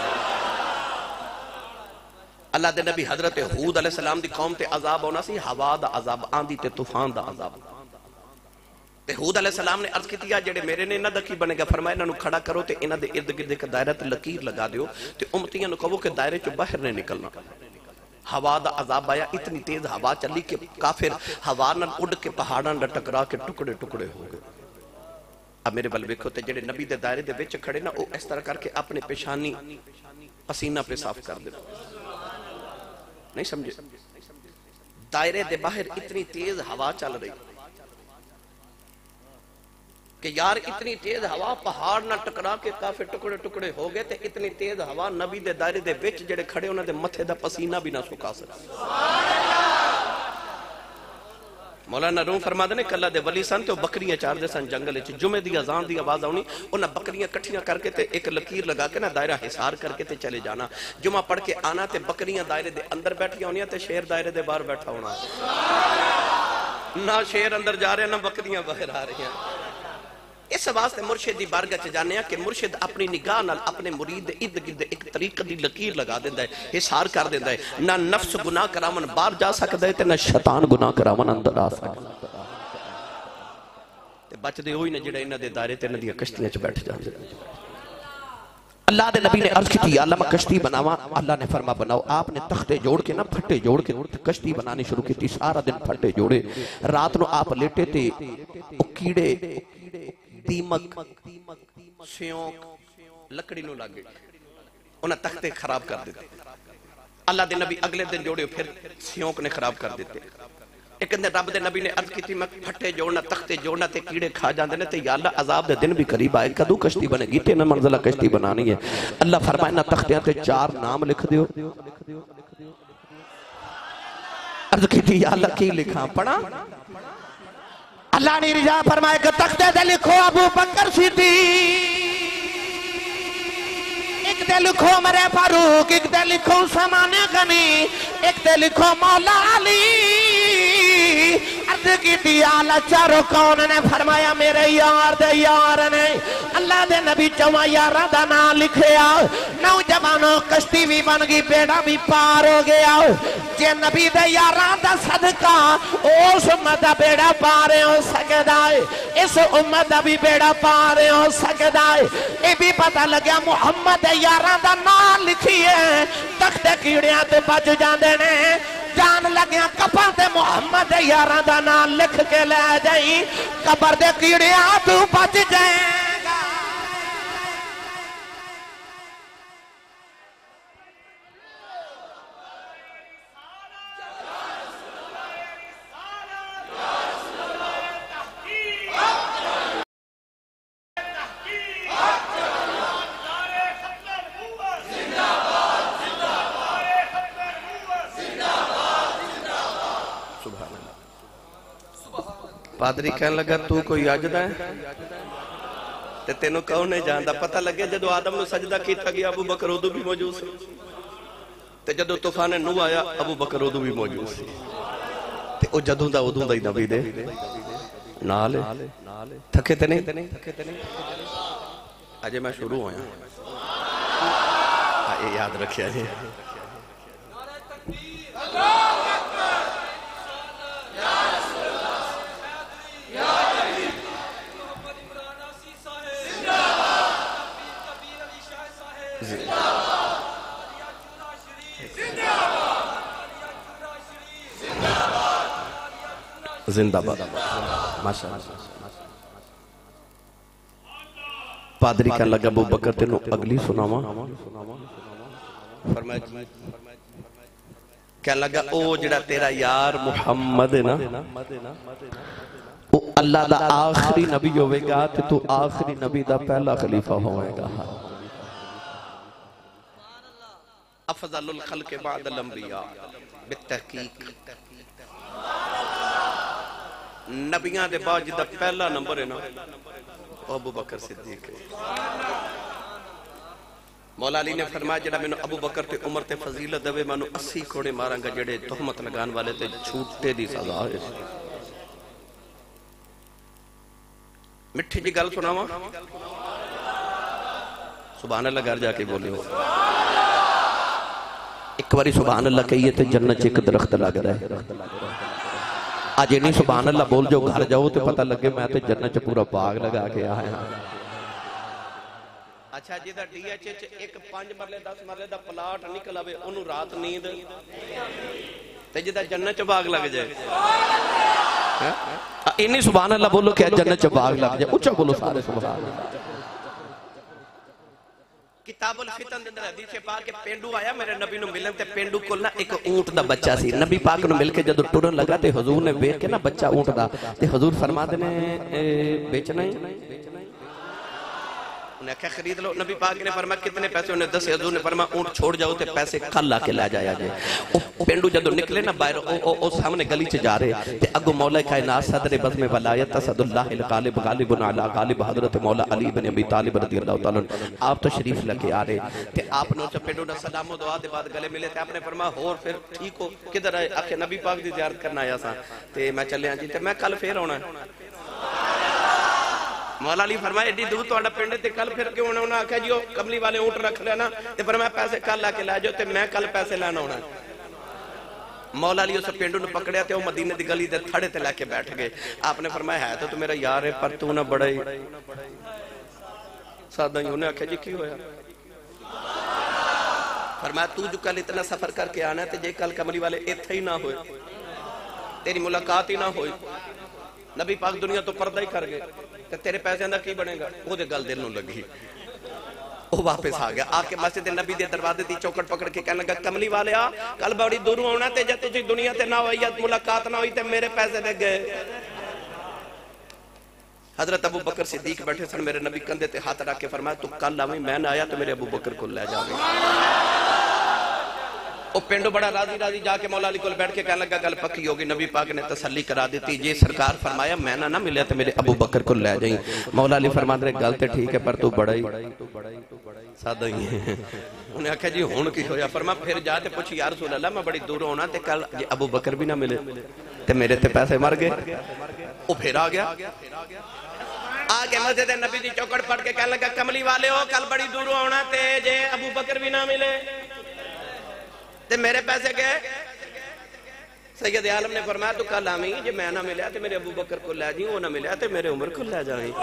अल्लाह दे नबी हजरत हूद अलैहिस्सलाम दी कौम ते अजाब होना सी, हवा दा अजाब, आंधी ते तूफान दा अजाब। ते हूद अलैहिस्सलाम ने अर्ज कीती जेड़े मेरे ने इन्हां दा की बनेगा। फरमाया इन्हां नूं खड़ा करो ते इन्हां दे इर्द गिर्द एक दायरा ते लकीर लगा दियो ते उम्मतियां नूं कहो कि दायरे चों बाहर नहीं निकलना। हवा दा अजाब आया, इतनी तेज हवा चली कि काफिर हवा नाल उड़ के पहाड़ां नाल टकरा के टुकड़े टुकड़े हो गए। अब मेरे बल वेखो ते जेड़े नबी दे दायरे दे विच खड़े ना, वो इस तरह करके अपने पेशानी पसीना पे साफ कर दे। नहीं समझे? दायरे दे बाहर इतनी तेज हवा चल रही कि यार इतनी तेज हवा पहाड़ ना टकरा के काफी टुकड़े टुकड़े हो गए। ते इतनी तेज हवा नबी दे दायरे दे विच जेड़े खड़े उन्हां दे मथे दा पसीना भी ना सुका सके। मौलाना रूम फरमाते ने कल्ला दे वली सन ते बकरियां चारदे सन जंगल विच। जुमे दी अजान दी आवाज आउणी, उन्हां बकरियां इकट्ठियां करके ते एक लकीर लगा के ना दायरा हिसार करके ते चले जाना। जुमा पढ़ के आना ते बकरियां दायरे दे अंदर बैठियां होनियां ते शेर दायरे दे बाहर बैठा होना। ना शेर अंदर जा रहा ना बकरियां बाहर आ रही।
इस वास्ते मुर्शिद की बारगाह च जाने कि मुर्शिद अपनी निगाह नाल अपने मुरीद दे इर्द गिर्द एक तरीके की लकीर लगा देंदा है, हिसार कर देंदा है। ना नफ्स गुनाह करावन बाहर जा सकता है, ना शैतान गुनाह करावन अंदर आ सकता है। बचते वही ने जिहड़े इन्हां दे दायरे ते इन्हां दी कश्तियां च बैठ जाते। अल्लाह के नबी ने अर्ज की थी अल्लाह मैं कश्ती बनावा, अल्लाह ने फरमा बनाओ। आपने तख्ते जोड़ के ना फट्टे जोड़ के कश्ती बनानी शुरू की थी। सारा दिन फट्टे जोड़े, रात को आप लेटे थे, कीड़े दीमक सियोंक लकड़ी नूं लग गए, उन्हें तख्ते खराब कर दिते। अल्लाह के नबी अगले दिन जोड़े, फिर सियोंक ने खराब कर दिते। एक दिन रब दे नबी ने अर्ज की थी मैं फट्टे जोड़ना तख्ते जोड़ना ते कीड़े खा जाते हैं, तो या अल्लाह अजाब दे दिन भी करीब आए, कदू कश्ती बनेगी? तीन मंजिला कश्ती बनानी है। अल्लाह फरमाए ना तख्तियां ते चार नाम लिख दियो। अर्ज की थी या अल्लाह की लिखा? पढ़ा?
अल्लाह ने रिजा फरमाए कि तख्ते ते लिखो अबू बकर सिद्दीक, एक ते लिखो मरे फारूक, एक ते लिखो उस्मान गनी, एक ते लिखो मौला अली। अर्ज की थी आला चारों कौन ने? फरमाया मेरे यार दे यार ने। अल्लाह दे नबी चौवा यारा दा नाम लिखया। नौजवानों कश्ती भी बन गई, बेड़ा भी पार हो गया। जे नबी दे यारा दा सदका उस उम्मत दा बेड़ा पार हो सकदा है, इस उम्मत दा भी बेड़ा पार हो सकदा है। ये भी पता लग्या मुहम्मद दे यारा दा नाम लिखिए तख्ते कीड़ियां तो बच जाते ने। जान लग्या कबर ते मुहम्मद दे यारा दा नाम लिख के ले जाई, कबर दे कीड़ियां तू बच जाएगा।
पादरी कहने लगा तू कोई अजदा है ते तेनू कौन नहीं जानता? पता लगे जदों आदम नूं सजदा कीता गया अबू बकर उदों भी मौजूद सी, ते जदों तूफान नूह आया अबू बकर उदों भी मौजूद सी। ते ओ जदों दा उदों दा ही नबी दे नाल थके ते नहीं? अजे मैं शुरू होया, ये याद रखिया जी। जिंदाबाद माशाअल्लाह। पादरी कहने लगा अबू बकर तेनू अगली सुनावा? फरमाया जी। कहने लगा ओ जिहड़ा तेरा यार मुहम्मद है ना, वो अल्लाह दा आखिरी नबी होवेगा ते तू आखिरी नबी दा पहला खलीफा होवेगा। अफजलुल खल्क बअदल अंबिया बितहकीक नबियां दे बाद जिदा पहला नंबर है ना अबू बकर सिद्दीक है। मौला अली ने फरमाया जेड़ा मैनू अबू बकर ते उमर ते फजीलत देवे मैनू अस्सी कोड़े मारांगा जेड़े तोहमत लगान वाले ते झूठे दी सजा है। मिठी जी गल सुनावा? सुभान अल्लाह घर जाके बोलियो एक बारी सुभान अल्लाह कहिए तो जन्नत च एक दरख्त लगदा है। आज नहीं सुभान अल्लाह बोल जो घर जाओ तो पता लगे मैं तो जन्नत च पूरा बाग लगा के आया। अच्छा जिदा डीएच च एक पांच मरले दस मरले दा प्लाट निकल आवे ओनू रात नींद ते जिदा जन्नत च बाग लग जाए। इन्नी सुभान अल्लाह बोलो क्या जन्नत च बाग लग जाए? उच्चा बोलो सारे सुभान अल्लाह। किताबुल फितन दे अंदर हदीस पाक के पेंडू आया मेरे नबी नु मिलन ते पेंडू कोल ना एक ऊंट दा बच्चा सी। नबी पाक नु मिल के जदों टुरन लगा ते हुजूर ने देख के ना बच्चा ऊंट दा ते हुजूर फरमाते ने बेचना ही? उन्हें क्या खरीद लो? नबी पाक ने फरमाया कितने पैसे? उन्हें दस। हुजूर ने फरमाया ऊंट छोड़ जाओ ते पैसे कल आके ला जाया जे। ओ पेंडू जदों निकले ना बाहर ओ ओ, ओ सामने गली च जा रहे ते अगो मौला कायनात सदर बज़ में वलायत तसदुल्लाह अल गालिब गालिबुन अला गालिब हजरत मौला अली इब्न अबी तालिब रज़ियल्लाहु तआला आप तो शरीफ लेके आ रहे ते आपने उस पेंडू दा सलाम और दुआ दे बाद गले मिले ते आपने फरमाया और फिर ठीक हो किधर आए? आखे नबी पाक दी ज़ियारत करना आया सा ते मैं चलिया जी ते मैं कल फिर आना। मौला अली फरमाया एडी दूर तुहाडा पिंड ते कल फिर क्यों आना? उन्हें आख्या जी वो कमली वाले ऊंट रख लेना ते फरमाया पैसे कल लाके लै जाओ ते मैं कल पैसे लैन आना। मौला अली उस पिंड नूं पकड़िया ते वो मदीने दी गली दे थड़े ते लैके बैठ गए। आपने फरमाया है तो तू मेरा यार है पर तू ना बड़ा ही सादा ही। उन्हें आख्या जी की होया? फरमाया तू जो कल इतना सफर करके आना ते जे कल कमली वाले इत्थे ही ना होए, तेरी मुलाकात ही ना होई, नबी पाक दुनिया तो पर्दा ही कर गए ते तेरे पैसे का की बनेगा? वो गल दिल नूं लगी। वो वापस आ गया, आके मस्जिद नबी दे दरवाजे की चौकट पकड़ के कहने लगा कमली वाले आ कल बड़ी दूरों आना ते जे तुसीं दुनिया ते ना होई या मुलाकात ना हुई ते मेरे पैसे दे गए। हजरत अबू बकर सिद्दीक बैठे सन, मेरे नबी कंधे ते हाथ रख के फरमाया तू कल आवी मैं ना आया तो मेरे अबू बकर को लै जावे। वो पिंडो बड़ा राजी राजी जाके मौला अली को बैठ के कहने लगा गल पक्की होगी। नबी पाक ने तसल्ली करा दी जे सरकार फरमाया मैं ना ना मिले तो मेरे अबू बकर को लै जाई। मौला अली फरमाते रहे गल तो ठीक है पर तू बड़ा ही सादा ही है। उन्हें आख्या जी हुण की होया? फरमा फिर जा ते पुछ या रसूल अल्लाह मैं बड़ी दूर होना ते कल जे अबू बकर भी ना मिले ते मेरे ते पैसे मर गए। वो फिर आ गया, आके मस्जिद नबी दी चौकट पड़ के कहने लगा कमली वाले हो कल बड़ी दूर होना ते जे अबू बकर भी ना मिले ते मेरे पैसे गए। सैयद आलम ने फरमाया तू कल आवी जे मैं ना मिलया ते मेरे अबू बकर को लै जी, वो ना मिलया ते मेरे उमर को लै जाई।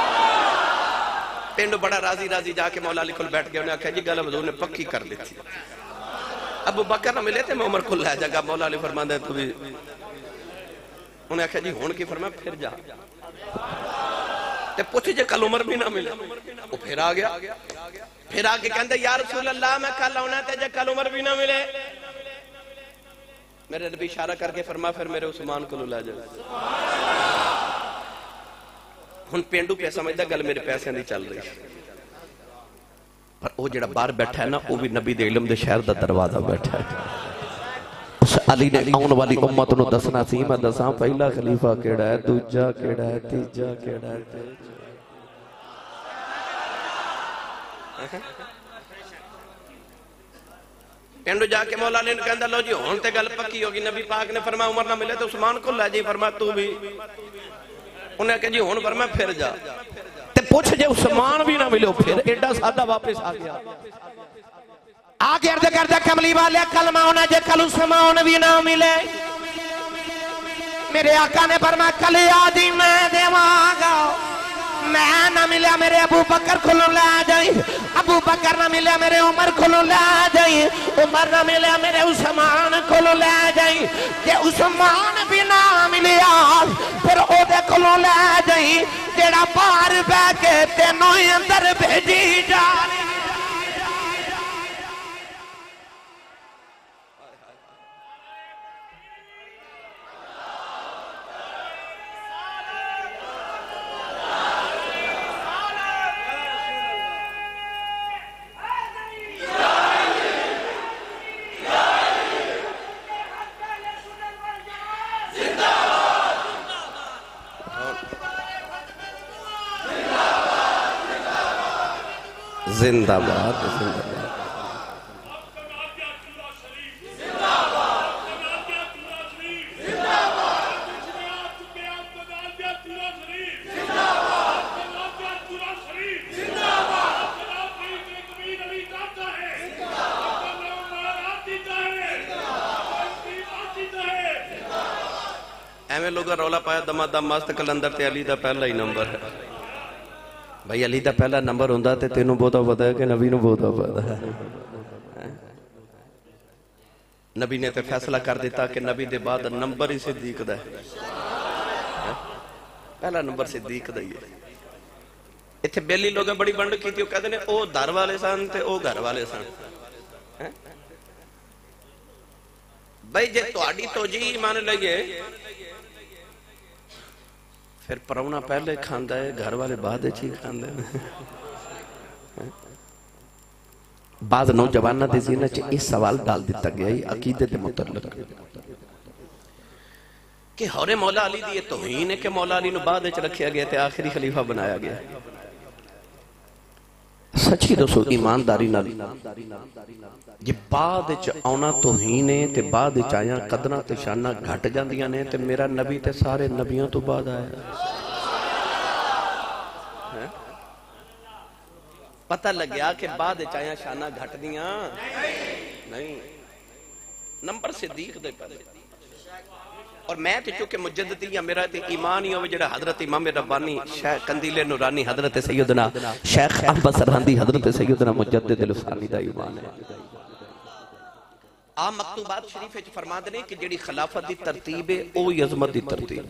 पिंड बड़ा राजी राजी जाके मौला अली को बैठ गया। उन्हें आख्या जी गल हजूर ने पक्की कर दी थी, अबू बकर ना मिले ते मैं उमर को लै जागा। मौला अली फरमांदा तू भी। उन्हें आख्या जी हुण की? फरमाया फिर जा ते पुछ जे कल उमर भी ना मिले। वो फिर आ गया, फिर आके कहते या रसूल अल्लाह मैं कल आना ते जे कल उमर भी ना मिले। मेरे नबी इशारा करके फरमा फिर मेरे उस्मान को लै जाओ। हुण पेंडू पे समझदा गल मेरे पैसों की चल रही, पर वो जिहड़ा बाहर बैठा है ना वो भी नबी दे इल्म दे शहर दा दरवाजा बैठा है। उस अली ने आने वाली उम्मत नूं दसना सी मैं दसां पहला खलीफा केड़ा है, दूजा केड़ा है, तीजा केड़ा है। पिंडू जाके मौला अली ने कहंदा लो जी हुण ते गल पक्की होगी। नबी पाक ने फरमाया उमर ना मिले तो उस्मान को लै जी। फरमाया तू भी। उन्हें कहा जी हुण फरमाया फिर जा ते पुछ जे उस्मान भी ना मिले। फिर एडा सादा वापस आ गया,
आगे अर्ज करदा कमली वाले कल मैं होना जे कल उस्मान भी ना मिले। मेरे आका ने फरमाया कल आदि मैं देवांगा, मैं ना मिला मेरे अबू बकर को लै जाई, अबू बकर ना मिला मेरे उमर को लै जाई, उमर ना मिला मेरे उस्मान को लै जाई। जे उस्मान भी ना मिलिया फिर ओदे को लै जाई जेड़ा बाहर बह के तेनों अंदर भेजी जा।
जिंदाबाद जिंदाबाद। एवं लोग रौला पाया दमा दम मस्त कलंदर ते अली दा पहला ही नंबर है। भाई अली दा पहला नंबर होंदा ते तेनू बहुता पता है कि नबी नू बहुता पता है। नबी ने तो फैसला कर दिता कि नबी दे बाद नंबर ही सिद्दीक दा है, पहला नंबर सिद्दीक दा ही है। इत्थे बेली लोग बड़ी बंड की थी, कहते ने ओ दर वाले सन ते ओ घर वाले सन। भाई जे तुहाडी तोजी मान लईए फिर परौना पहले खांदा है घर वाले बाद ही खांदे हैं। बाद नौजवाना दे ज़हन च इस सवाल डाल दिता गया है अकीदे के मुतल्लिक कि हौरे मौला अली दी तौहीन है कि मौला अली नूं बाद च रखा गया ते आखिरी खलीफा बनाया गया। सच्ची दसो ईमानदारी नाल जे बाद च आउणा तौहीन है ते बाद च आया कदरां ते शानां घट जांदियां ने ते मेरा नबी ते सारे नबियों तो बाद आया। पता लग्या कि बाद चाया शाना घट दियां नहीं, नंबर सिद्दीक दे पहले। और मैं तो चूंकि मुजद्दिद या मेरा ते ईमान ही हो जेड़ा हजरत इमाम रब्बानी शेख कंदीले नूरानी हजरत सैयदना शेख अहमद सरहंदी हजरत सैयदना मुजद्दिद लुसानी दा ईमान है। आ मकतूबात शरीफ विच फरमाते ने कि जेड़ी खिलाफत दी तरतीब है ओ अजमत दी तरतीब,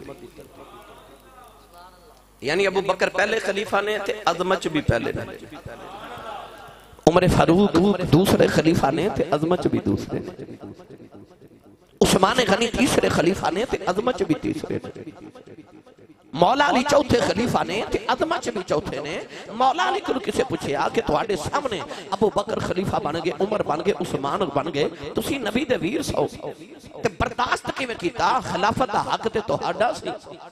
यानी अबू बकर पहले खलीफा ने ते अजमत भी पहले ने, उमर फारूक दूसरे खलीफा ने ते अजमत भी दूसरे ने, उस्मान गनी तीसरे खलीफा ने ते अजमत भी तीसरे ने, मौला अली चौथे खलीफा ने ते अजमत भी चौथे ने। मौला अली को किसे पूछया कि तुहाडे सामने अबू बकर खलीफा बन गए, उमर बन गए, उस्मान बन गए, तुसी नबी दे वीर सो ते बर्दाश्त किवें कीता? खिलाफत दा हक ते तुहाडा सी।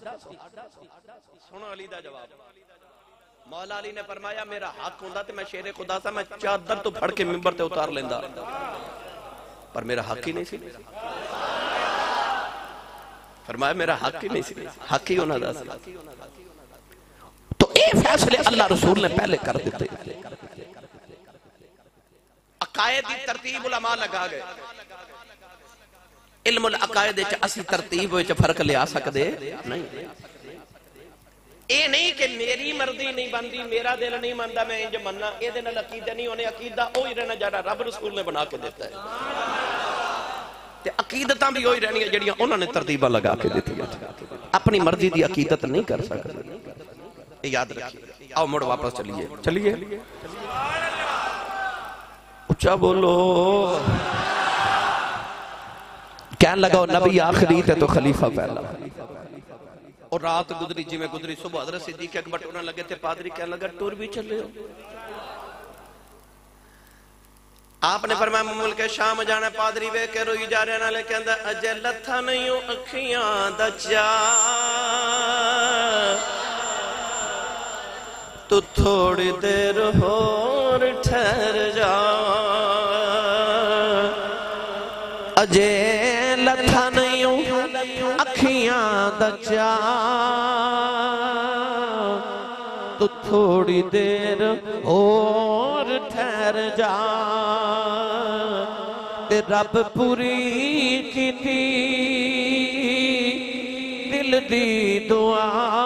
सुनो अली दा जवाब। मौला अली ने फरमाया मेरा हक हुंदा ते मैं शेरे खुदा सा, मैं चादर तो फड़ के मिंबर ते उतार लेंदा, पर मेरा हक ही नहीं सी। फरमाया मेरा हक ही नहीं सी, हक ही होना दा सी। तो ये फैसले अल्लाह रसूल ने पहले कर दिते। अकायद दी तरतीब उलमा लगा गए। इल्मुल अकायद विच असी तरतीब विच फर्क लिया सकदे नहीं। ये नहीं कि मेरी मर्जी नहीं बनती, मेरा दिल नहीं मानता, मैं इंज मनना, ये अकीदा नहीं होने। अकीदा वही रहना जरा रब रसूल ने बना के देता है, ते अकीदत भी वही रहनी जड़ियां उन्होंने तरतीबा लगा के दी। अपनी मर्जी की अकीदत नहीं कर सकते, याद रखिए। आओ मुड़ वापस चलिए चलिए उच्चा बोलो। कहने लगा नबी आखिरी थे तो खलीफा पहला। और रात गुजरी जिमें गुजरी, सुबह हजरत सिद्दीक अकबर टुरन लगे थे, पादरी कहने लगा टुर भी चले हो। आपने फरमाया मुल्क शाम जाना, पादरी वे के रोई जा रहे नाले कहंदा अजे लथा नहीं हो अखियां दा चा, तू थोड़ी देर होर ठहर जा। अजे लथा नहीं हो अखियां दा चा, तू थोड़ी देर और ठहर जा। ते रब पूरी कीती दिल दी दुआ,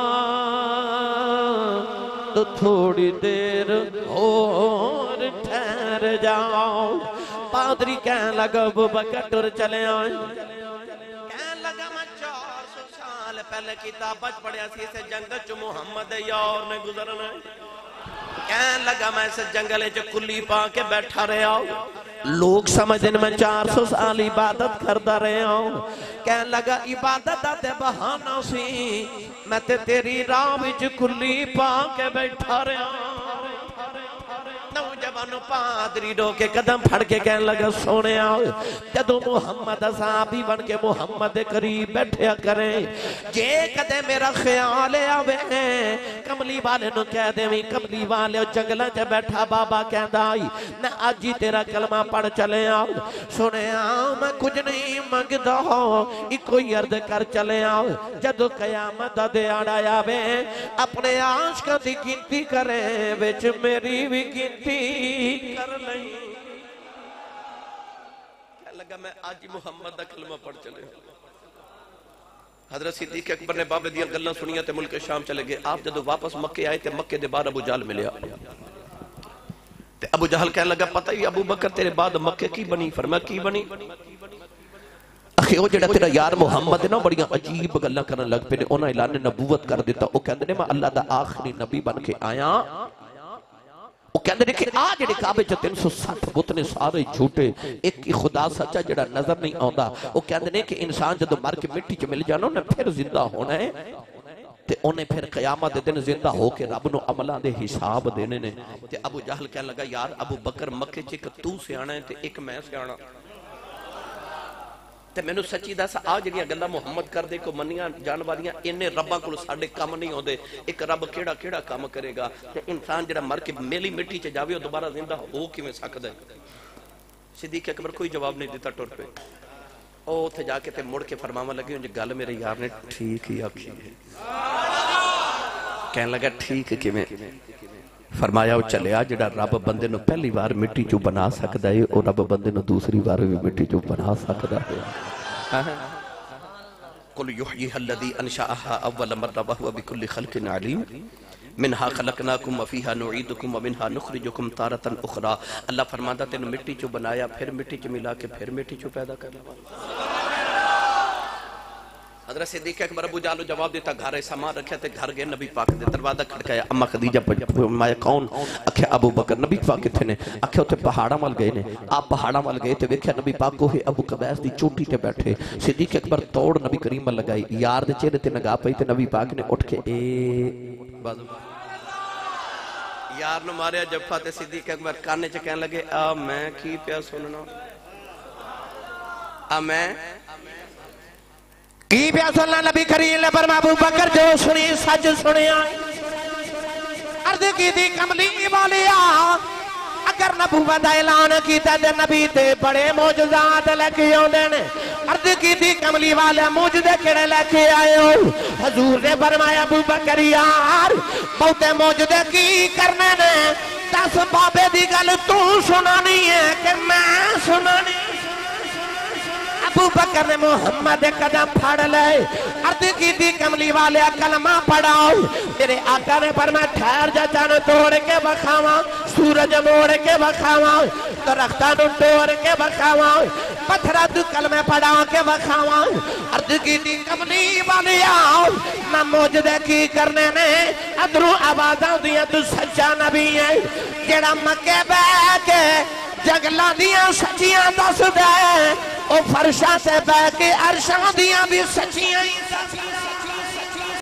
तो थोड़ी देर और ठहर जाओ। पादरी कहने लगा अबू बकर टुर चले आए। कहने लगा मैं चार सौ साल पहले किताब पढ़िया सी, इस जंगल च मुहम्मद यार ने गुजरना। कहने लगा मैं इस जंगल च कुली पा के बैठा रहा, लोग समझते मैं चार सौ साल इबादत करता रहा। कहने लगा इबादत का ते बहाना सी, मैं ते तेरी राह विच कुली पा के बैठा रहा। नौजवानों पादरी रोके कदम फड़ के कहने लगा सोने जदों मुहम्मद साहबी बन के मुहम्मद दे करीब बैठा करे, जे कदे मेरा ख्याल आवे कमली वाले नु कह देवी कमली वाले जंगलों च बैठा बाबा कहंदा आई मैं अज ही तेरा कलमा पढ़ चले आओ। सुने मैं कुछ नहीं मंगदा इको ही अर्ज कर चले आओ, जदों कयामत दा दिहाड़ा आवे अपने आशिकां दी गिनती करे विच मेरी भी गिनती कर लई। क्या लगा मैं आज ही मुहम्मद दा कलमा पढ़ चले। हजरत सिद्दीक अकबर ने बाबे दी गल्लां सुनियां ते मुल्क शाम चले गए। आप जदों वापस मक्के आए ते मक्के दे बाहर अबू जहल मिलिया ते अबू जहल कहने लगा पता ही अबू बकर तेरे बाद मक्के की बनी? फरमाया की बनी? आखिर वो जेड़ा तेरा यार मुहम्मद है ना बड़ियां अजीब गल्लां करन लग पे ने, उन्हां ऐलान नबूवत कर दिता। वो कहंदे ने मैं अल्लाह दा आखिरी नबी बन के आया। वो कहंदे ने कि आ जेड़े काबे च तीन सौ साठ बुत ने सारे झूठे, एक ही खुदा सच्चा जेड़ा नजर नहीं आउंदा। वो कहंदे ने कि इंसान जदों मर के मिट्टी च मिल जाना उन्हें फिर जिंदा होना है ते उन्हें फिर कयामत दे दिन जिंदा होके रब नूं अमलां दे हिसाब देने ने। ते अबू जहल कहने लगा यार अबू बकर मक्के च एक तू सियाणा है ते एक मैं सियाणा, ते मैनू सच्ची दस आ जिहड़ियां गल्लां मुहम्मद कर दे को मन्नियां जान वालियां इन्ने रब्बां कोल साडे कम नहीं आउंदे। एक रब केड़ा केड़ा काम करेगा ते इंसान जिहड़ा मर के मेली मिट्टी च जावे दोबारा जिंदा हो किवें सकदा है? सिद्दीक अकबर कोई जवाब नहीं दिता, टुर पे। ओ उत्थे जाके ते मुड़ के फरमावन लगे उंज गल मेरे यार ने ठीक ही आखी है। कहने लगा ठीक किवें?
फरमाया वो चलिया जिहड़ा रब बंदे नूं पहली बार मिट्टी चों बना सकदा है वो रब बंदे नूं दूसरी बार भी मिट्टी चों बना सकदा है।
कुल युहयिहा अल्लज़ी अंशअहा अव्वल मर्रा व हुवा बिकुल्लि खल्किन अलीम मिनहा खलकनाकुम व फीहा नुईदुकुम व मिनहा नुखरिजुकुम तारतन उखरा। अल्लाह फरमाता तेन मिट्टी चो बनाया फिर मिट्टी च मिला के फिर मिट्टी चो पैदा कर लिया। हज़रत सिद्दीक़ अकबर अबू जाहल जवाब देता घर सामान रखा ते घर गए नबी पाक दे दरवाजा खड़काया अम्मा खदीजा फरमाया कौन आख्या अबू बकर नबी पाक किथे ने आख्या उत्थे पहाड़ा वाल गए ने आप पहाड़ा वाल गए ते वेख्या नबी पाक को अबू कबैस दी चोटी ते बैठे सिद्दीक़ अकबर तोड़ नबी करीम लगाई यार दे चेहरे ते निगाह पई ते नबी पाक ने उठ के ए यार नु मारिया जफा ते सिद्दीक़ अकबर काने च कहन लगे आ मैं की पिया सुनना आ मैं
की पिया सुनना नबी करीम ने फरमाया अबू बकर जो सुनी सच सुनिया। अर्ज की थी कमली वालिया अगर नबूवत दा ऐलान कीता ते नबी ते बड़े मौजूदात लेके आउंदे ने। अर्ज की थी कमली वाले मौजूदे केड़े लेके आए हो हजूर ने फरमाया अबू बकर यार बहुते मौजूदे की करने ने दस बाबे दी गल तू सुनानी है कि मैं सुनानी। अबू बकर ने मोहम्मद दे कदम फड़ ले अर्ज की थी कमली वाले कलमा पढ़ाओ मेरे आका ने फरमाया ठहर जा चन तोड़ के बखावा सूरज मोड़ के बखावा दरख्तां नु तोड़ के बखावा पत्थरा तू कलमे पढ़ा के बखावा। अर्ज की थी कमली वाले आओ ना मौजूदे की करने ने अदरू आवाज़ां दियां तू सच्चा नबी है जेड़ा मक्के बह के जंगलां दियां सच्चियां दस दे ओ फरशा से बह के अरशां दियां भी सच्चियां ही दस